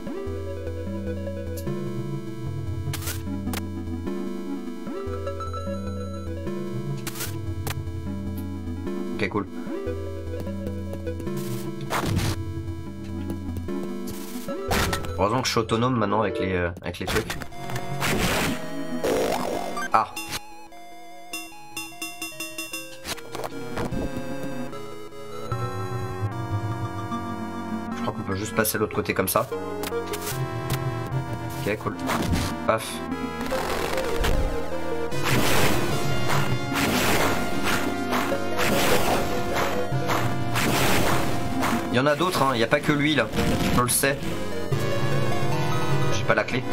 Ok, cool. Heureusement que je suis autonome maintenant avec les trucs. Ah. Je crois qu'on peut juste passer de l'autre côté comme ça. Ok, cool. Paf. Il y en a d'autres, hein. Il n'y a pas que lui là. Je le sais. J'ai pas la clé.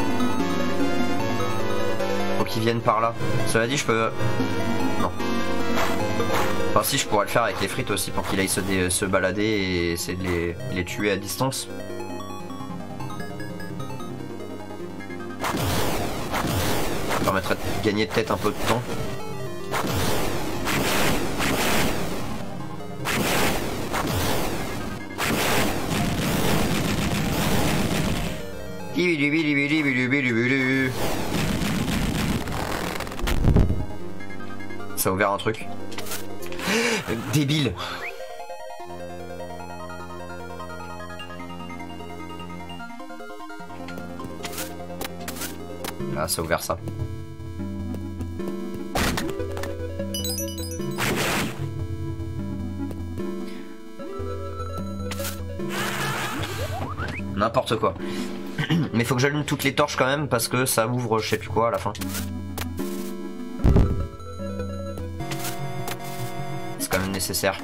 Faut qu'ils viennent par là. Cela dit, je peux... Non. Enfin si, je pourrais le faire avec les frites aussi pour qu'il aille se balader et essayer de les tuer à distance. Ça permettrait de gagner peut-être un peu de temps. Ça a ouvert un truc. Débile. Ah, ça a ouvert ça. N'importe quoi. Mais faut que j'allume toutes les torches quand même parce que ça ouvre je sais plus quoi à la fin. C'est quand même nécessaire.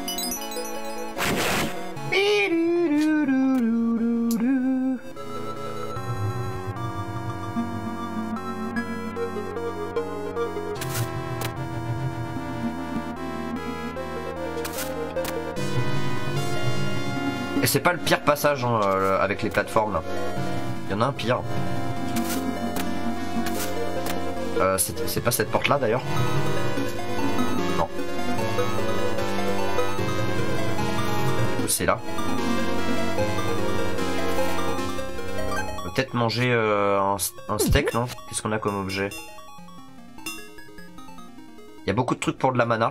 Et c'est pas le pire passage hein, avec les plateformes là. Il y en a un pire. C'est pas cette porte là d'ailleurs. Non. C'est là. On peut peut-être manger un steak non? Qu'est-ce qu'on a comme objet? Il y a beaucoup de trucs pour de la mana.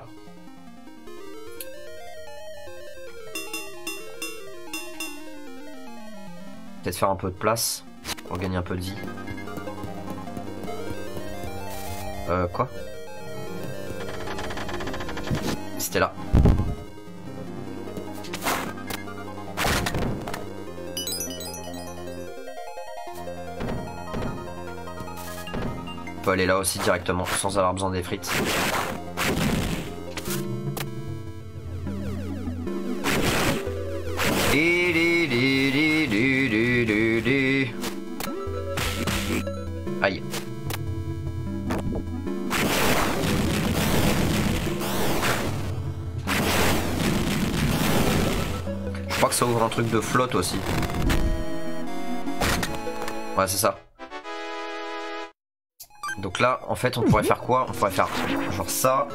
Peut-être faire un peu de place pour gagner un peu de vie. Quoi? C'était là. On peut aller là aussi directement sans avoir besoin des frites. Aïe. Je crois que ça ouvre un truc de flotte aussi. Ouais, c'est ça. Donc là, en fait, on pourrait faire quoi? On pourrait faire genre ça.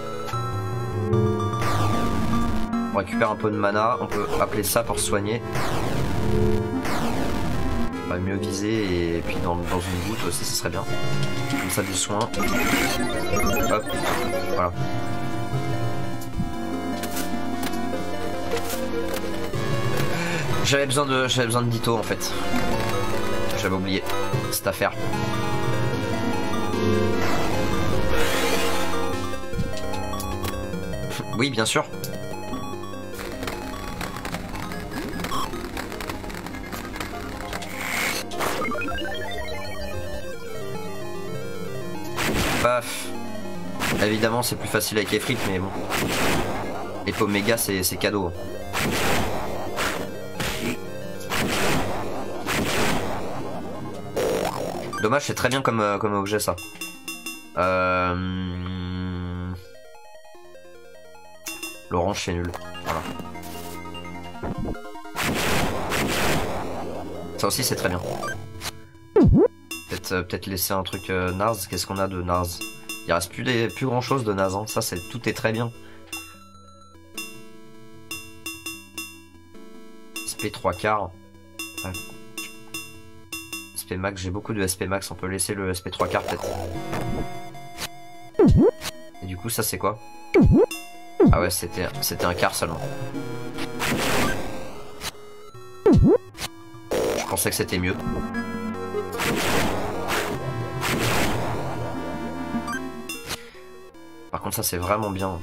On récupère un peu de mana. On peut appeler ça pour se soigner. On va mieux viser et puis dans une goutte aussi, ça serait bien. Comme ça, du soin. Hop. Voilà. J'avais besoin de Ditto en fait. J'avais oublié cette affaire. Oui, bien sûr. Paf. Évidemment, c'est plus facile avec les frites, mais bon. Les pommes méga, c'est cadeau. Dommage, c'est très bien comme objet ça. L'orange c'est nul. Voilà. Ça aussi c'est très bien. Peut-être laisser un truc naze. Qu'est-ce qu'on a de naze? Il reste plus grand chose de naze. Hein. Ça tout est très bien. SP 3/4. Ouais. SP max, j'ai beaucoup de SP max. On peut laisser le SP 3/4 peut-être. Et du coup ça c'est quoi? Ah ouais, c'était un quart seulement. Je pensais que c'était mieux. Par contre ça c'est vraiment bien.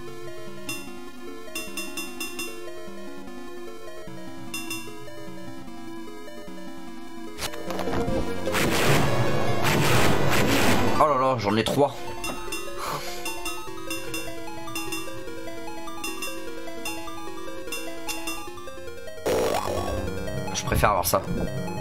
Oh là là, j'en ai 3. Je préfère avoir ça.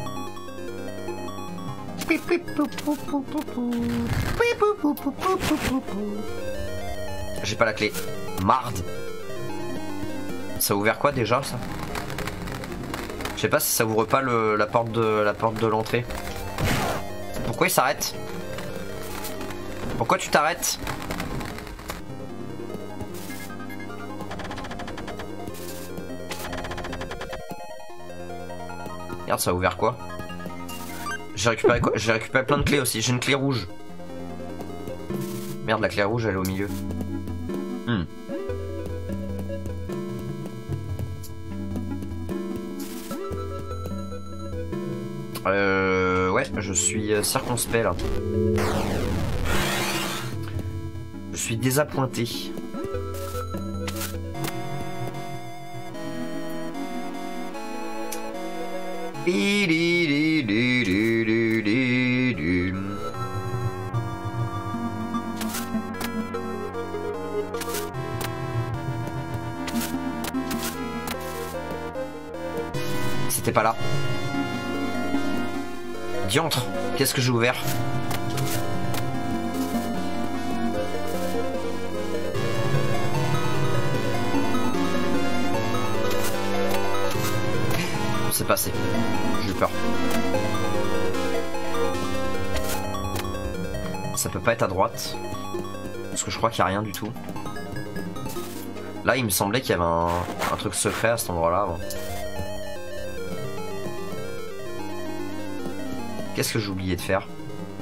J'ai pas la clé. Marde. Ça a ouvert quoi déjà ça? Je sais pas si ça ouvre pas la porte de l'entrée. Pourquoi il s'arrête? Pourquoi tu t'arrêtes? Regarde, ça a ouvert quoi? J'ai récupéré quoi? J'ai récupéré plein de clés aussi. J'ai une clé rouge. Merde, la clé rouge, elle est au milieu. Ouais, je suis circonspect là. Je suis désappointé. C'était pas là. Diantre, qu'est-ce que j'ai ouvert? C'est passé. J'ai eu peur. Ça peut pas être à droite. Parce que je crois qu'il n'y a rien du tout. Là, il me semblait qu'il y avait un truc secret à cet endroit-là avant. Qu'est-ce que j'ai oublié de faire?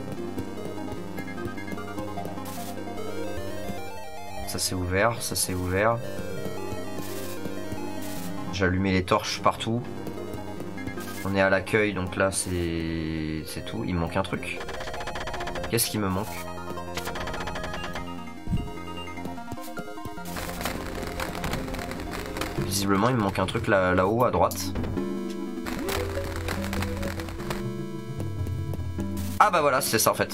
Ça c'est ouvert, ça c'est ouvert. J'ai allumé les torches partout. On est à l'accueil, donc là c'est tout. Il me manque un truc. Qu'est-ce qui me manque? Visiblement il me manque un truc là-haut à droite. Ah bah voilà, c'est ça en fait.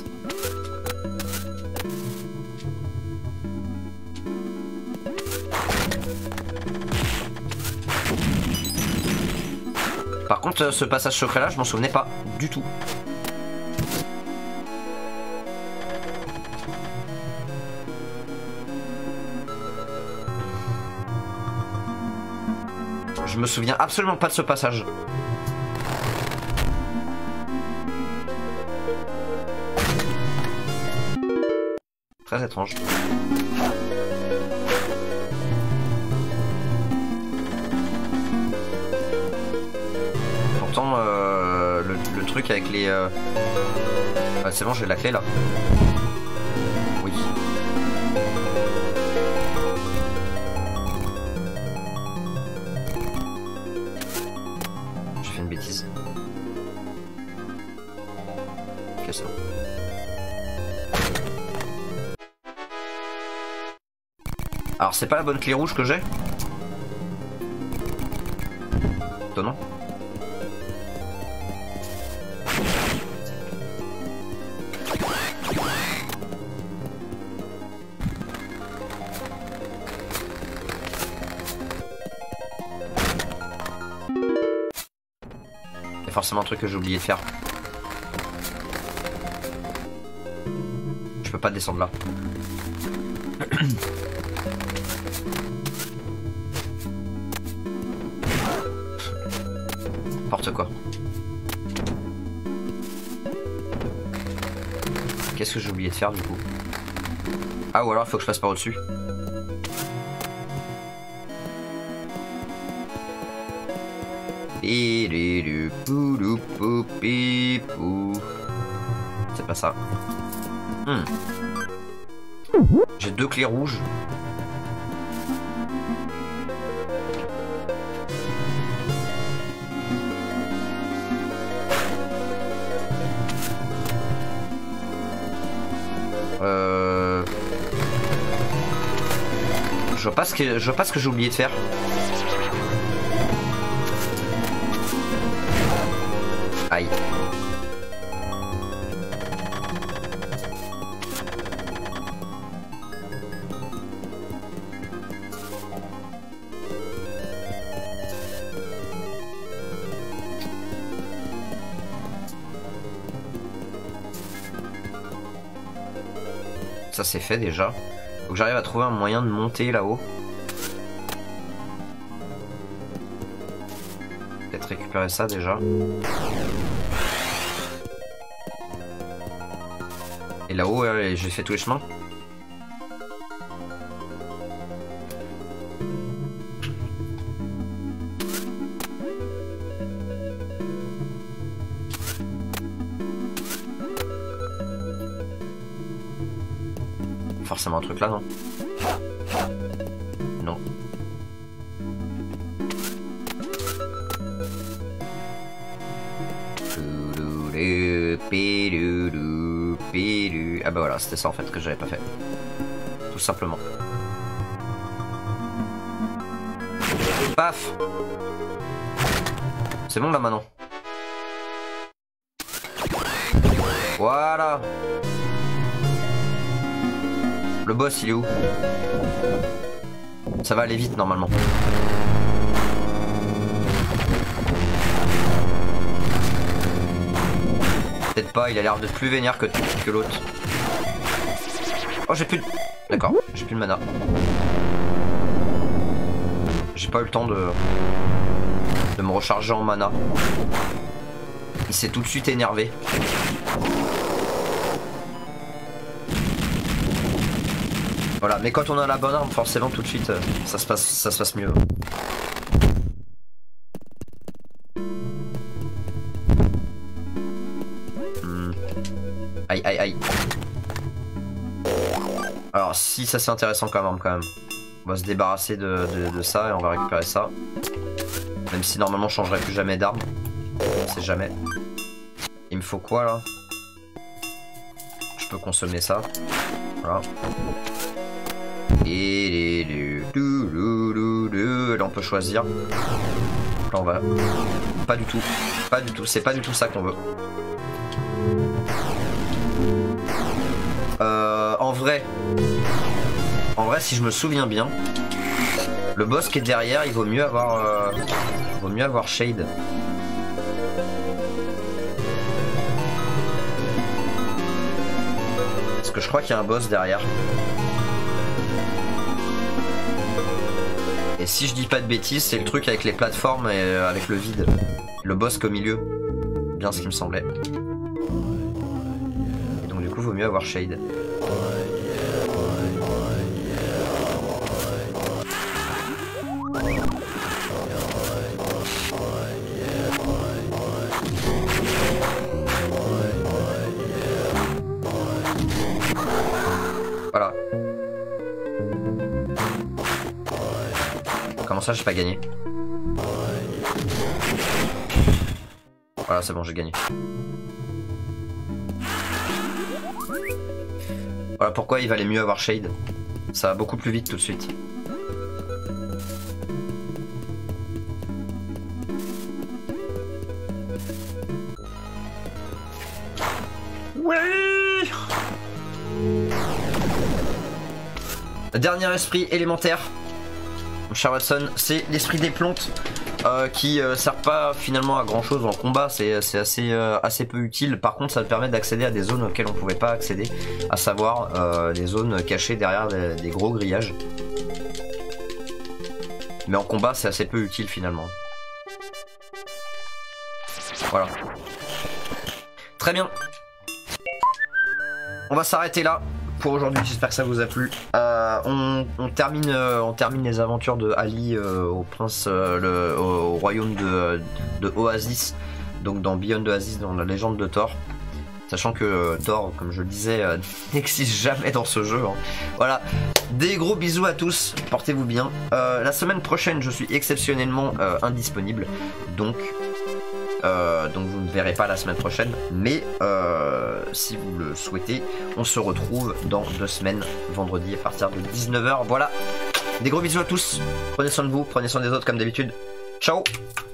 Par contre, ce passage secret là, je m'en souvenais pas du tout. Je me souviens absolument pas de ce passage. Très étrange. Pourtant, le truc avec les... Ah, c'est bon, j'ai la clé là. Oui. J'ai fait une bêtise. Qu'est-ce que ça? Alors c'est pas la bonne clé rouge que j'ai? Étonnant. Il y a forcément un truc que j'ai oublié de faire. Je peux pas descendre là. N'importe quoi. Qu'est-ce que j'ai oublié de faire du coup? Ah, ou alors il faut que je passe par au-dessus. C'est pas ça. J'ai deux clés rouges. Je vois pas ce que j'ai oublié de faire. Aïe. Ça c'est fait déjà. Faut que j'arrive à trouver un moyen de monter là-haut. Peut-être récupérer ça déjà. Et là-haut, j'ai fait tous les chemins. Forcément un truc là, non? Non. Ah bah voilà, c'était ça en fait que j'avais pas fait. Tout simplement. Paf! C'est bon là maintenant. Voilà. Le boss il est où? Ça va aller vite normalement. Peut-être pas, il a l'air de plus vénère que l'autre. Oh j'ai plus de... D'accord, j'ai plus de mana. J'ai pas eu le temps de me recharger en mana. Il s'est tout de suite énervé. Voilà, mais quand on a la bonne arme, forcément tout de suite ça se passe mieux. Aïe aïe aïe. Alors si ça c'est intéressant comme arme quand même. On va se débarrasser de ça et on va récupérer ça. Même si normalement je changerai plus jamais d'arme. On sait jamais. Il me faut quoi là? Je peux consommer ça. Voilà. Et là on peut choisir. Là on va... Pas du tout. Pas du tout. C'est pas du tout ça qu'on veut. En vrai, si je me souviens bien, le boss qui est derrière, il vaut mieux avoir Shade. Parce que je crois qu'il y a un boss derrière. Et si je dis pas de bêtises, c'est le truc avec les plateformes et avec le vide. Le boss qu'au milieu. Bien ce qui me semblait. Et donc du coup, vaut mieux avoir Shade. Voilà. Comment ça, j'ai pas gagné? Voilà, c'est bon, j'ai gagné. Voilà pourquoi il valait mieux avoir Shade. Ça va beaucoup plus vite tout de suite. Oui. Le dernier esprit élémentaire, mon cher Watson, c'est l'esprit des plantes qui sert pas finalement à grand chose en combat, c'est assez peu utile. Par contre ça te permet d'accéder à des zones auxquelles on pouvait pas accéder, à savoir des zones cachées derrière des gros grillages. Mais en combat c'est assez peu utile finalement. Voilà. Très bien. On va s'arrêter là pour aujourd'hui, j'espère que ça vous a plu. On termine les aventures de Ali au royaume de Oasis, donc dans Beyond Oasis, dans la légende de Thor. Sachant que Thor, comme je le disais, n'existe jamais dans ce jeu. Hein. Voilà, des gros bisous à tous, portez-vous bien. La semaine prochaine, je suis exceptionnellement indisponible, donc vous ne verrez pas la semaine prochaine, mais si vous le souhaitez, on se retrouve dans 2 semaines, vendredi à partir de 19 h. Voilà, des gros bisous à tous, prenez soin de vous, prenez soin des autres comme d'habitude, ciao.